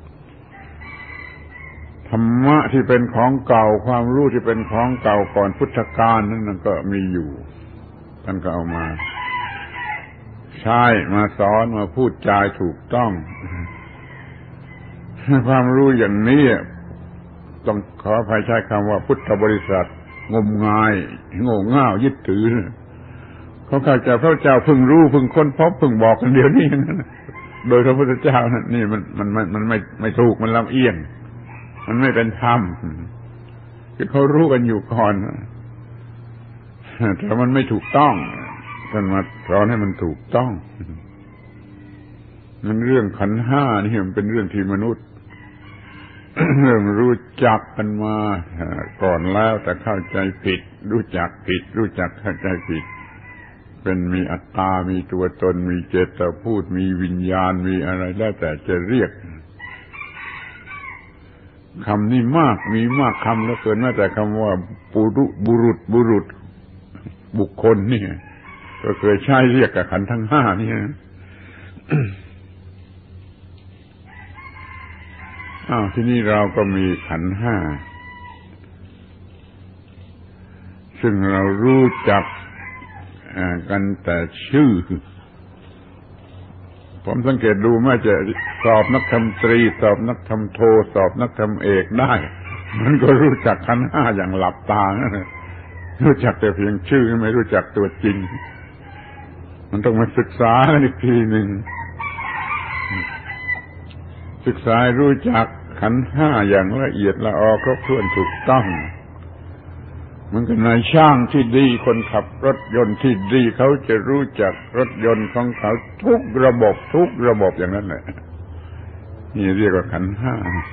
ธรรมะที่เป็นของเก่าความรู้ที่เป็นของเก่าก่อนพุทธกาลนั้นก็มีอยู่ท่านก็เอามาใช้มาสอนมาพูดจาถูกต้องความรู้อย่างนี้ต้องขออภัยใช้คำว่าพุทธบริษัทงมงายโง่เง่ายึดถือเขาเข้าใจพระเจ้าเพิ่งรู้เพิ่งค้นพบเพิ่งบอกกันเดี๋ยวนี้โดยพระพุทธเจ้านั่นนี่มันมันมันมันไม่ไม่ถูกมันลำเอียงมันไม่เป็นธรรมคือเขารู้กันอยู่ก่อนแต่มันไม่ถูกต้องท่านมาสอนให้มันถูกต้องมันเรื่องขันธ์ห้านี่มันเป็นเรื่องที่มนุษย์เริ่มรู้จักกันมาก่อนแล้วแต่เข้าใจผิดรู้จักผิดรู้จักเข้าใจผิดเป็นมีอัตตามีตัวตนมีเจตพูดมีวิญญาณมีอะไรแล้วแต่จะเรียกคำนี้มากมีมากคำแล้วเกินแม้แต่คำว่าปุรุบุรุษบุรุษบุคคลนี่ก็เคยใช้เรียกกับขันธ์ทั้งห้านี่นะ อ้าวที่นี่เราก็มีขันธ์ห้าซึ่งเรารู้จักกันแต่ชื่อผมสังเกตดูแม้จะสอบนักธรรมตรีสอบนักธรรมโทสอบนักธรรมเอกได้มันก็รู้จักขันธ์ห้าอย่างหลับตานะรู้จักแต่เพียงชื่อไม่รู้จักตัวจริงมันต้องมาศึกษาอีกทีหนึ่งศึกษารู้จักขันธ์ห้าอย่างละเอียดละออครบถ้วนถูกต้องมันก็นายช่างที่ดีคนขับรถยนต์ที่ดีเขาจะรู้จักรถยนต์ของเขาทุกระบบทุกระบบอย่างนั้นแหละนี่เรียกว่าขันธ์ห้า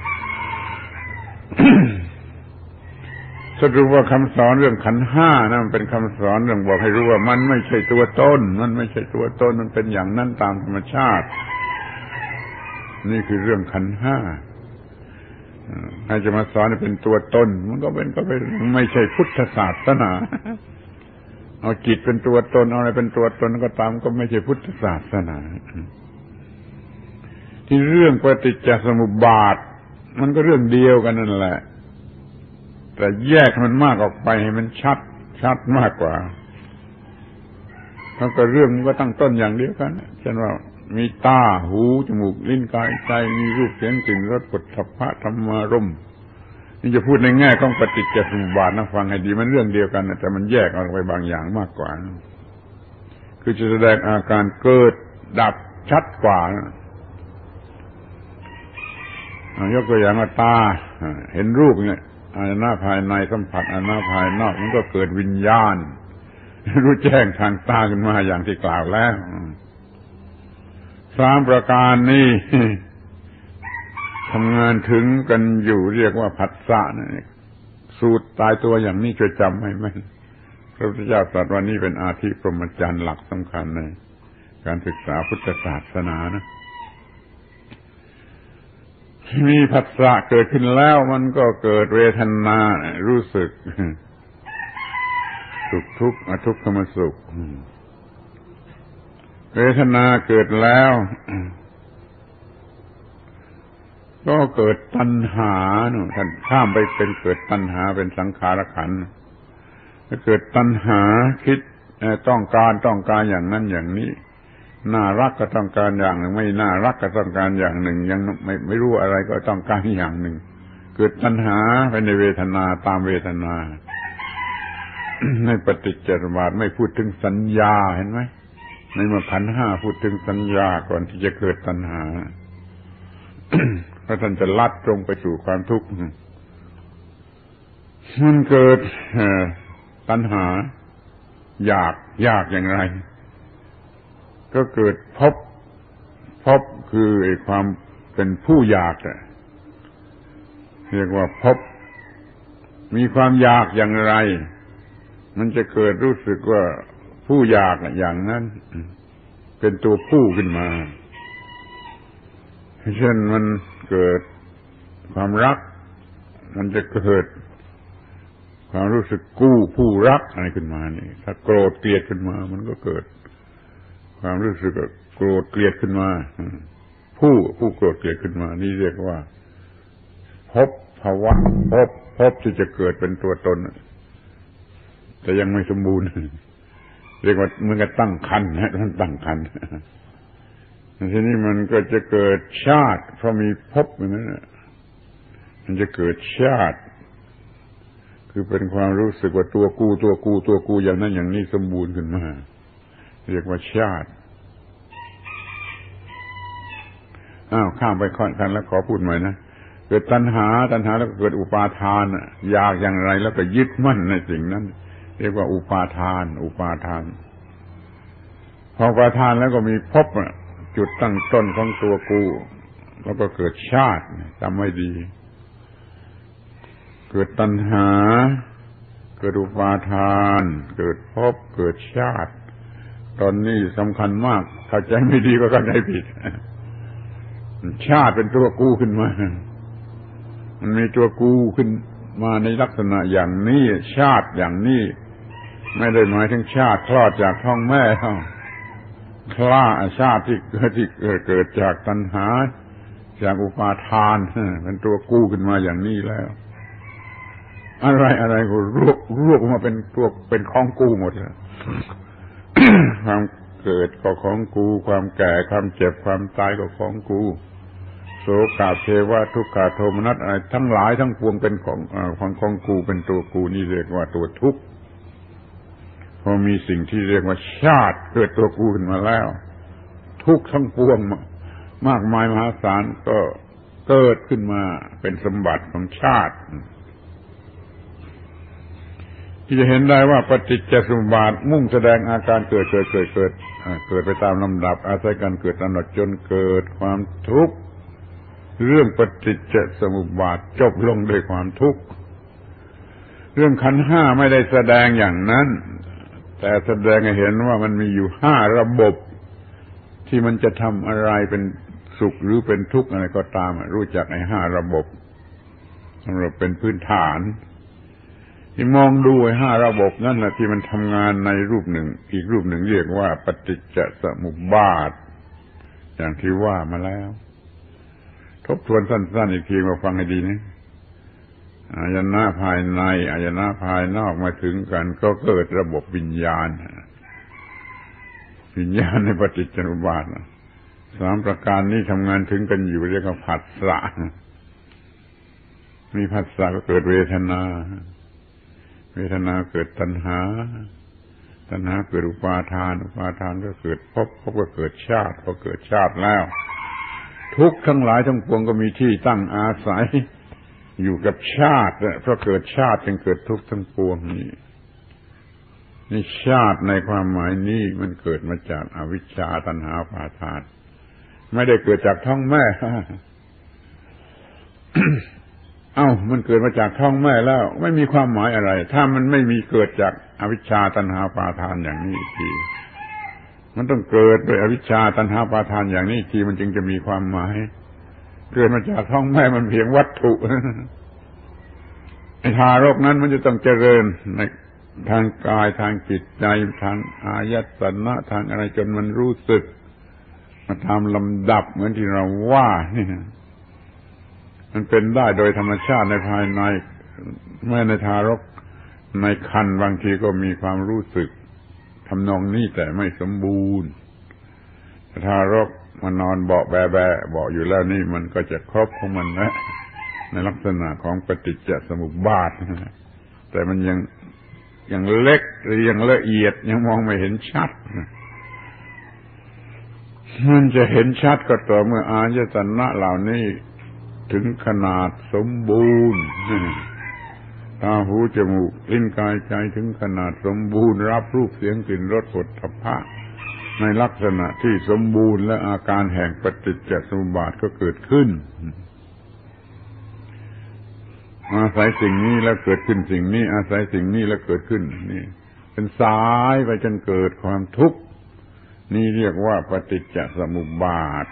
สรุปว่าคำสอนเรื่องขันธ์ห้านะมันเป็นคำสอนเรื่องบอกให้รู้ว่ามันไม่ใช่ตัวตนมันไม่ใช่ตัวตนมันเป็นอย่างนั้นตามธรรมชาตินี่คือเรื่องขันธ์ห้าใครจะมาสอนให้เป็นตัวตนมันก็เป็นก็เป็นไม่ใช่พุทธศาสนาเอาจิตเป็นตัวตนเอาอะไรเป็นตัวตนก็ตามก็ไม่ใช่พุทธศาสนาที่เรื่องปฏิจจสมุปบาทมันก็เรื่องเดียวกันนั่นแหละแต่แยกมันมากออกไปให้มันชัดชัดมากกว่าแล้วก็เรื่องมันก็ตั้งต้นอย่างเดียวกันเช่นว่ามีตาหูจมูกลิ้นกายใจมีรูปเสียงกลิ่นรสปุถะพะธรรมารมณ์นี่จะพูดในแง่ของปฏิจจสมุปบาทนะฟังให้ดีมันเรื่องเดียวกันแต่มันแยกออกไปบางอย่างมากกว่าคือจะแสดงอาการเกิดดับชัดกว่ายกตัวอย่างว่าตาเห็นรูปเนี่ยอาณาภายในสัมผัสอาณาภายนอกมันก็เกิดวิญญาณรู้แจ้งทางตาขึ้นมาอย่างที่กล่าวแล้วสามประการนี้ทำงานถึงกันอยู่เรียกว่าผัสสะนะสูตรตายตัวอย่างนี้ช่วยจำให้แม่นพระพุทธเจ้าตรัสว่านี่เป็นอาธิพรหมจรรย์หลักสำคัญในการศึกษาพุทธศาสนานะมีผัสสะเกิดขึ้นแล้วมันก็เกิดเวทนารู้สึกสุขทุกข์อทุกขมสุขเวทนาเกิดแล้วก็เกิดตัณหาเนอะท่านข้ามไปเป็นเกิดตัณหาเป็นสังขารขันธ์เกิดตัณหาคิดต้องการต้องการอย่างนั้นอย่างนี้น่ารักก็ต้องการอย่างหนึ่งไม่น่ารักก็ต้องการอย่างหนึ่งยังไม่ไม่รู้อะไรก็ต้องการอย่างหนึ่งเกิดตัณหาไปในเวทนาตามเวทนา ในปฏิจจสมุปบาทไม่พูดถึงสัญญาเห็นไหมในเมื่อขันธ์ห้าพูดถึงสัญญาก่อนที่จะเกิดตัณหา เพราะท่านจะลัดตรงไปสู่ความทุกข์มันเกิดตัณหาอยากอยากอย่างไรก็เกิดพบพบคือไอ้ความเป็นผู้อยากอะเรียกว่าพบมีความอยากอย่างไรมันจะเกิดรู้สึกว่าผู้อยากอย่างนั้นเป็นตัวผู้ขึ้นมาเช่นมันเกิดความรักมันจะเกิดความรู้สึกกู้ผู้รักอะไรขึ้นมานี่ถ้าโกรธเกลียดขึ้นมามันก็เกิดความรู้สึกโกรธเกลียดขึ้นมาผู้ผู้โกรธเกลียดขึ้นมานี่เรียกว่าพบภาวะพบพบที่จะเกิดเป็นตัวตนแต่ยังไม่สมบูรณ์เรียกว่าเหมือนกับตั้งครรภ์นะมันตั้งครรภ์ทีนี้มันก็จะเกิดชาติเพราะมีพบอย่างนั้นมันจะเกิดชาติคือเป็นความรู้สึกว่าตัวกูตัวกูตัวกูอย่างนั้นอย่างนี้สมบูรณ์ขึ้นมาเรียกว่าชาติอ้าวข้ามไปค่อนกันแล้วขอพูดใหม่นะเกิดตัณหาตัณหาแล้วก็เกิดอุปาทานอยากอย่างไรแล้วก็ยึดมั่นในสิ่งนั้นเรียกว่าอุปาทานอุปาทานพออุปาทานแล้วก็มีภพจุดตั้งต้นของตัวกูแล้วก็เกิดชาติจำไว้ดีเกิดตัณหาเกิดอุปาทานเกิดภพเกิดชาติตอนนี้สำคัญมากเข้าใจไม่ดีก็เข้าใจผิดชาติเป็นตัวกูขึ้นมามันมีตัวกูขึ้นมาในลักษณะอย่างนี้ชาติอย่างนี้ไม่ได้หมายถึงชาติคลอดจากท้องแม่เขาคลาชาติที่เกิดที่เกิดจากตัณหาจากอุปาทานเป็นตัวกูขึ้นมาอย่างนี้แล้วอะไรอะไรก็รวบรวบมาเป็นตัวเป็นของกูหมดเลยความเกิดก็ของกูความแก่ความเจ็บความตายก็ของกูโสกาเทวะทุกขโทมนัสอะไรทั้งหลายทั้งปวงเป็นของของของกูเป็นตัวกูนี่เรียกว่าตัวทุกข์พอมีสิ่งที่เรียกว่าชาติเกิดตัวกูขึ้นมาแล้วทุกข์ทั้งปวงมากมายมหาศาลก็เกิดขึ้นมาเป็นสมบัติของชาติที่จะเห็นได้ว่าปฏิจจสมุปบาทมุ่งแสดงอาการเกิดเกิดเกิดเกิดเกิดไปตามลำดับอาศัยการเกิดตลอดจนเกิดความทุกข์เรื่องปฏิจจสมุปบาทจบลงด้วยความทุกข์เรื่องขันธ์ห้าไม่ได้แสดงอย่างนั้นแต่แสดงให้เห็นว่ามันมีอยู่ห้าระบบที่มันจะทำอะไรเป็นสุขหรือเป็นทุกข์อะไรก็ตามรู้จักไอ้ห้าระบบสำหรับเป็นพื้นฐานที่มองดูไอ้ห้าระบบนั่นแหละที่มันทำงานในรูปหนึ่งอีกรูปหนึ่งเรียกว่าปฏิจจสมุปบาทอย่างที่ว่ามาแล้วทบทวนสั้นๆอีกทีมาฟังให้ดีนะอายตนะภายในอายตนะภายนอกมาถึงกันก็เกิดระบบวิญญาณวิญญาณในปฏิจจสมุปบาทสามประการนี้ทำงานถึงกันอยู่เรียกว่าผัสสะมีผัสสะก็เกิดเวทนาเวทนาเกิดตัณหาตัณหาเกิดอุปาทานอุปาทานก็เกิดภพภพก็เกิดชาติพอเกิดชาติแล้วทุกข์ทั้งหลายทั้งปวงก็มีที่ตั้งอาศัยอยู่กับชาติเพราะเกิดชาติจึงเกิดทุกข์ทั้งปวงนี้นี่ชาติในความหมายนี้มันเกิดมาจากอวิชชาตัณหาอุปาทานไม่ได้เกิดจากท้องแม่เอ้ามันเกิดมาจากท้องแม่แล้วไม่มีความหมายอะไรถ้ามันไม่มีเกิดจากอวิชชาตัณหาอุปาทานอย่างนี้อีกทีมันต้องเกิดโดยอวิชชาตัณหาอุปาทานอย่างนี้อีกทีมันจึงจะมีความหมายเกิดมาจากท้องแม่มันเพียงวัตถุไอ้ทารกนั้นมันจะต้องเจริญในทางกายทางจิตใจทางอายตนะทางอะไรจนมันรู้สึกมาตามลำดับเหมือนที่เราว่านี่มันเป็นได้โดยธรรมชาติในภายในแม่ในทารกในครรภ์บางทีก็มีความรู้สึกทำนองนี้แต่ไม่สมบูรณ์ทารกมานอนเบาะแบะแบะเบาะอยู่แล้วนี่มันก็จะครบของมันนะในลักษณะของปฏิจจสมุปบาทแต่มันยังยังเล็กหรือยังละเอียดยังมองไม่เห็นชัดมันจะเห็นชัดก็ต่อเมื่ออายตนะเหล่านี้ถึงขนาดสมบูรณ์ตาหูจมูกลิ้นกายใจถึงขนาดสมบูรณ์รับรูปเสียงกลิ่นรสโผฏฐัพพะในลักษณะที่สมบูรณ์และอาการแห่งปฏิจจสมุปบาทก็เกิดขึ้นอาศัยสิ่งนี้แล้วเกิดขึ้นสิ่งนี้อาศัยสิ่งนี้แล้วเกิดขึ้นนี่เป็นสายไปจนเกิดความทุกข์นี่เรียกว่าปฏิจจสมุปบาท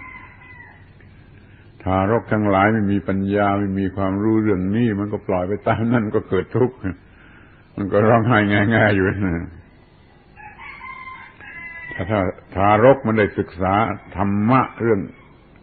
ทารกทั้งหลายไม่มีปัญญาไม่มีความรู้เรื่องนี้มันก็ปล่อยไปตามนั่นก็เกิดทุกข์มันก็ร้องไห้แง่ๆอยู่นะถ้าถ้าทารกมันได้ศึกษาธรรมะเรื่อง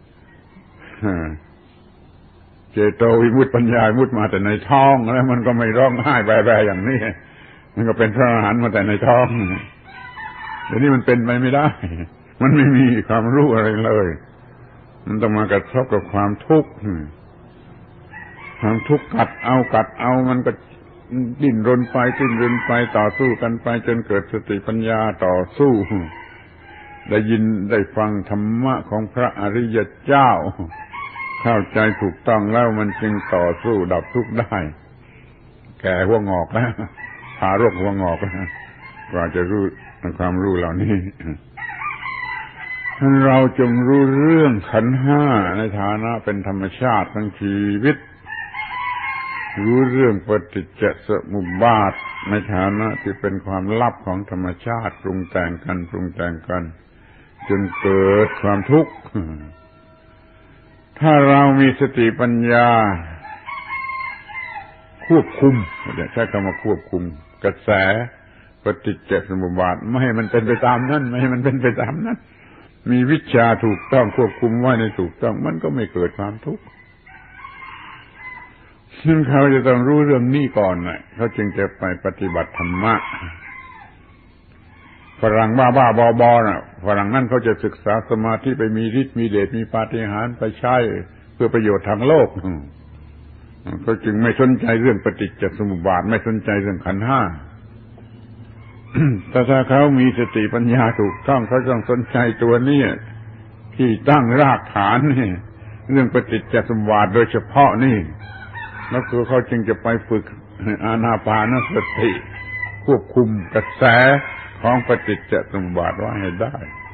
เจโตวิมุตติปัญญาวิมุตติมาแต่ในท้องแล้วมันก็ไม่ร้องไห้แบๆอย่างนี้มันก็เป็นพระอรหันต์มาแต่ในท้องเดี๋ยวนี้มันเป็นไปไม่ได้มันไม่มีความรู้อะไรเลยมันต้องมากระทบกับความทุกข์ความทุกข์กัดเอากัดเอามันก็ดิ้นรนไปดิ้นรนไปต่อสู้กันไปจนเกิดสติปัญญาต่อสู้ได้ยินได้ฟังธรรมะของพระอริยเจ้าเข้าใจถูกต้องแล้วมันจึงต่อสู้ดับทุกข์ได้แก่หัวงอกแล้วทารกหัวงอกแล้วกว่าจะรู้ความรู้เหล่านี้เราจงรู้เรื่องขันธ์ห้าในฐานะเป็นธรรมชาติทั้งชีวิตรู้เรื่องปฏิจจสมุปบาทในฐานะที่เป็นความลับของธรรมชาติปรุงแต่งกันปรุงแต่งกันจนเกิดความทุกข์ถ้าเรามีสติปัญญาควบคุมใช้คำว่าควบคุมกระแสปฏิจจสมุปบาทไม่ให้มันเป็นไปตามนั้นไม่ให้มันเป็นไปตามนั้นมีวิชาถูกต้องควบคุมไว้ในถูกต้องมันก็ไม่เกิดความทุกข์ซึ่งเขาจะต้องรู้เรื่องนี้ก่อนนะเขาจึงจะไปปฏิบัติธรรมะฝรั่งบ้าๆบอๆน่ะฝรั่งนั่นเขาจะศึกษาสมาธิไปมีฤทธิ์มีเดชมีปาฏิหาริย์ไปใช้เพื่อประโยชน์ทางโลกเขาจึงไม่สนใจเรื่องปฏิจจสมุปบาทไม่สนใจเรื่องขันธ์ห้าแต่ถ้าเขามีสติปัญญาถูกต้องเขาต้องสนใจตัวนี้ที่ตั้งรากฐานนี่เรื่องปฏิจจสมุปบาทโดยเฉพาะนี่แล้วตัวเขาจึงจะไปฝึกอานาปานสติควบคุมกระแสของปฏิจจสมุปบาทไว้ให้ได้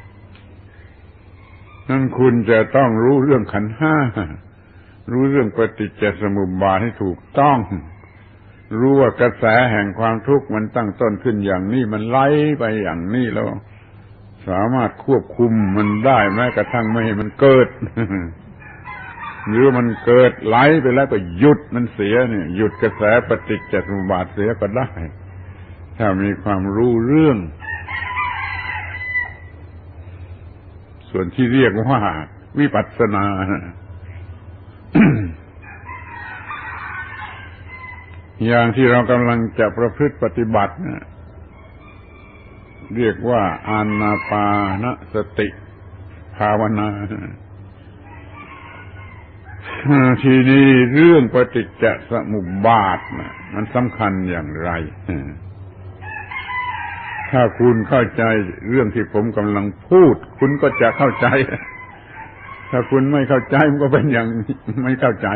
นั่นคุณจะต้องรู้เรื่องขันธ์ห้ารู้เรื่องปฏิจจสมุปบาทให้ถูกต้องรู้ว่ากระแสแห่งความทุกข์มันตั้งต้นขึ้นอย่างนี้มันไหลไปอย่างนี้แล้วสามารถควบคุมมันได้แม้กระทั่งไม่ให้มันเกิดหรือมันเกิดไหลไปแล้วก็หยุดมันเสียเนี่ยหยุดกระแสปฏิจจสมุปบาทเสียก็ได้ถ้ามีความรู้เรื่องส่วนที่เรียกว่าวิปัสสนาอย่างที่เรากำลังจะประพฤติปฏิบัตินะเรียกว่าอานาปานสติภาวนาทีนี้เรื่องปฏิจจสมุปบาทนะมันสำคัญอย่างไรถ้าคุณเข้าใจเรื่องที่ผมกำลังพูดคุณก็จะเข้าใจถ้าคุณไม่เข้าใจมันก็เป็นอย่างไม่เข้าใจ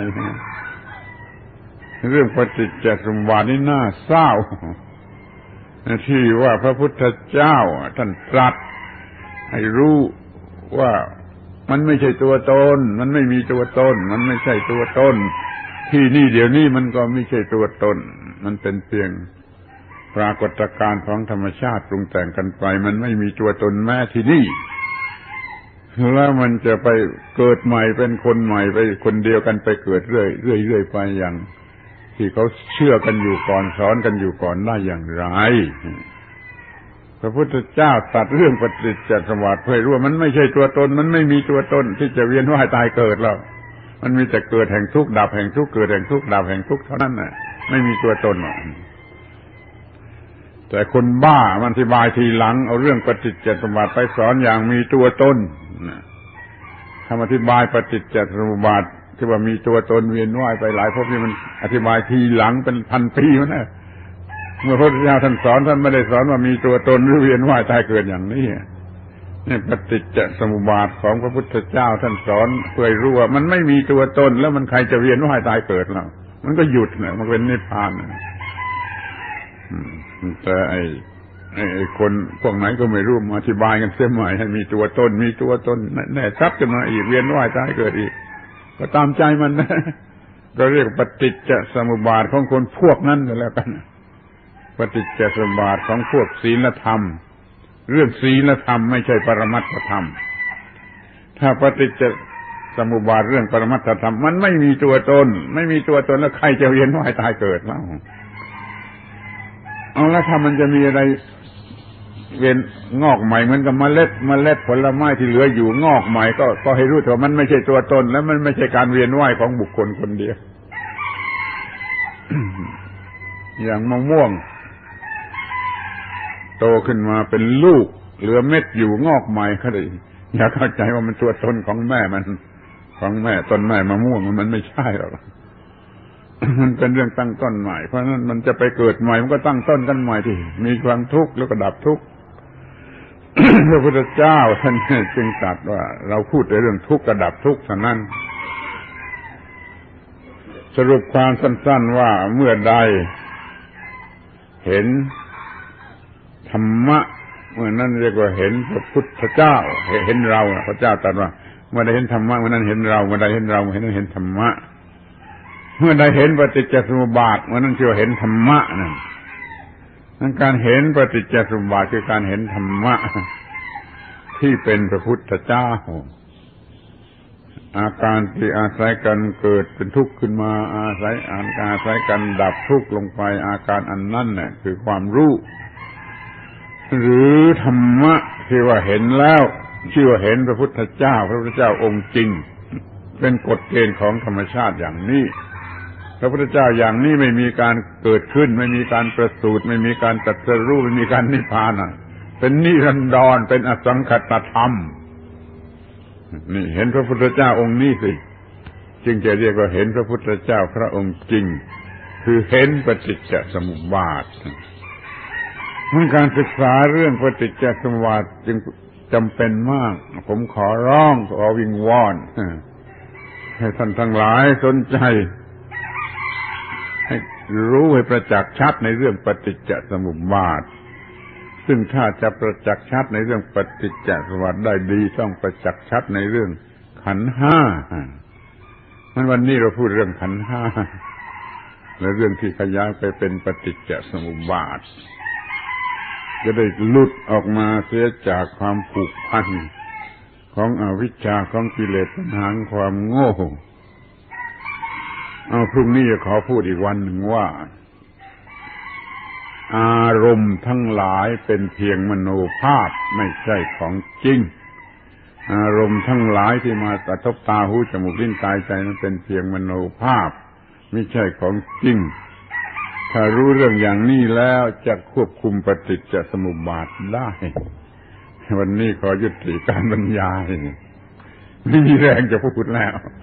เรื่องปฏิจจสมุปบาทนี่น่าเศร้าที่ว่าพระพุทธเจ้าท่านตรัสให้รู้ว่ามันไม่ใช่ตัวตนมันไม่มีตัวตนมันไม่ใช่ตัวตนที่นี่เดี๋ยวนี้มันก็ไม่ใช่ตัวตนมันเป็นเพียงปรากฏการณ์ของธรรมชาติปรุงแต่งกันไปมันไม่มีตัวตนแม้ที่นี่แล้วมันจะไปเกิดใหม่เป็นคนใหม่ไปคนเดียวกันไปเกิดเรื่อยเรื่อยเรื่อยไปอย่างที่เขาเชื่อกันอยู่ก่อนสอนกันอยู่ก่อนได้อย่างไรพระพุทธเจ้าตรัสเรื่องปฏิจจสมุปบาทเพื่อให้รู้ว่ามันไม่ใช่ตัวตนมันไม่มีตัวตนที่จะเวียนว่ายตายเกิดหรอกมันมีแต่เกิดแห่งทุกข์ดับแห่งทุกข์เกิดแห่งทุกข์ดับแห่งทุกข์เท่านั้นน่ะไม่มีตัวตนหรอกแต่คนบ้ามันอธิบายทีหลังเอาเรื่องปฏิจจสมุปบาทไปสอนอย่างมีตัวตนคำอธิบายปฏิจจสมุปบาทที่ว่ามีตัวตนเวียนว่ายไปหลายภพนี่มันอธิบายทีหลังเป็นพันปีแล้วนะเมื่อพระพุทธเจ้าท่านสอนท่านไม่ได้สอนว่ามีตัวตนหรือเวียนว่ายตายเกิดอย่างนี้นี่ปฏิจจสมุปบาทของพระพุทธเจ้าท่านสอนเพื่อให้รู้ว่ามันไม่มีตัวตนแล้วมันใครจะเวียนว่ายตายเกิดล่ะมันก็หยุดนะมันเป็นนิพพานนะแต่ไอ้ไอ้คนพวกไหนก็ไม่รู้มาอธิบายกันเสียใหม่ให้มีตัวตนมีตัวตนแน่ชัดกันมาอีกเวียนว่ายตายเกิดอีกก็ตามใจมันนะเราเรียกปฏิจจสมุปบาทของคนพวกนั้นก็แล้วกันปฏิจจสมุปบาทของพวกศีลธรรมเรื่องศีลธรรมไม่ใช่ปรมัตถธรรมถ้าปฏิจจสมุปบาทเรื่องปรมัตถธรรมมันไม่มีตัวตนไม่มีตัวตนแล้วใครจะเวียนว่ายตายเกิดเล่าเอาแล้วถ้ามันจะมีอะไรเวียนงอกใหม่เหมือนกับเมล็ดเมล็ดผลไม้ที่เหลืออยู่งอกใหม่ก็ก็ให้รู้ว่ามันไม่ใช่ตัวตนและมันไม่ใช่การเวียนว่ายของบุคคลคนเดียว อย่างมะม่วงโตขึ้นมาเป็นลูกเหลือเม็ดอยู่งอกใหม่ก็ได้อย่าเข้าใจว่ามันตัวตนของแม่มันของแม่ต้นแม่มะม่วงมันไม่ใช่หรอกมันเป็นเรื่องตั้งต้นใหม่เพราะฉะนั้นมันจะไปเกิดใหม่มันก็ตั้งต้นกันใหม่ที่มีความทุกข์แล้วก็ดับทุกข์ พระพุทธเจ้าท่านจึงตรัสว่าเราพูดในเรื่องทุกข์กับดับทุกข์เท่านั้นสรุปความสั้นๆว่าเมื่อใดเห็นธรรมะเมื่อนั้นเรียกว่าเห็นพระพุทธเจ้าเห็นเราพระเจ้าตรัสว่าเมื่อใดเห็นธรรมะเมื่อนั้นเห็นเราเมื่อใดเห็นเราเมื่อนั้นเห็นธรรมะเมื่อใดเห็นปฏิจจสมุปบาทเมื่อนั้นชื่อว่าเห็นธรรมะนั่นนั่นการเห็นปฏิจจสมุปบาทคือการเห็นธรรมะที่เป็นพระพุทธเจ้าอาการที่อาศัยกันเกิดเป็นทุกข์ขึ้นมาอาศัยอาการอาศัยกันดับทุกข์ลงไปอาการอันนั้นน่ะคือความรู้หรือธรรมะที่ว่าเห็นแล้วชื่อว่าเห็นพระพุทธเจ้าพระพุทธเจ้าองค์จริงเป็นกฎเกณฑ์ของธรรมชาติอย่างนี้พระพุทธเจ้าอย่างนี้ไม่มีการเกิดขึ้นไม่มีการประสูติไม่มีการตรัสรู้ไม่มีการนิพพานเป็นนิรันดรเป็นอสังขตธรรมนี่เห็นพระพุทธเจ้าองค์นี้สิจึงจะเรียกว่าเห็นพระพุทธเจ้าพระองค์จริงคือเห็นปฏิจจสมุปบาทการศึกษาเรื่องปฏิจจสมุปบาทจึงจำเป็นมากผมขอร้องขอวิงวอนให้ท่านทั้งหลายสนใจให้รู้ให้ประจักษ์ชัดในเรื่องปฏิจจสมุปบาทซึ่งถ้าจะประจักษ์ชัดในเรื่องปฏิจจสมุปบาทได้ดีต้องประจักษ์ชัดในเรื่องขันธ์ห้างั้นวันนี้เราพูดเรื่องขันธ์ห้าและเรื่องที่ขยายไปเป็นปฏิจจสมุปบาทจะได้หลุดออกมาเสียจากความผูกพันของอวิชชาของกิเลสตัณหาความโง่เอาพรุ่งนี้จะขอพูดอีกวันหนึ่งว่าอารมณ์ทั้งหลายเป็นเพียงมโนภาพไม่ใช่ของจริงอารมณ์ทั้งหลายที่มากระทบตาหูจมูกลิ้นกายใจนั้นเป็นเพียงมโนภาพไม่ใช่ของจริงถ้ารู้เรื่องอย่างนี้แล้วจะควบคุมปฏิจจสมุปบาทได้วันนี้ขอยุติการบรรยายไม่มีแรงจะพูดแล้ว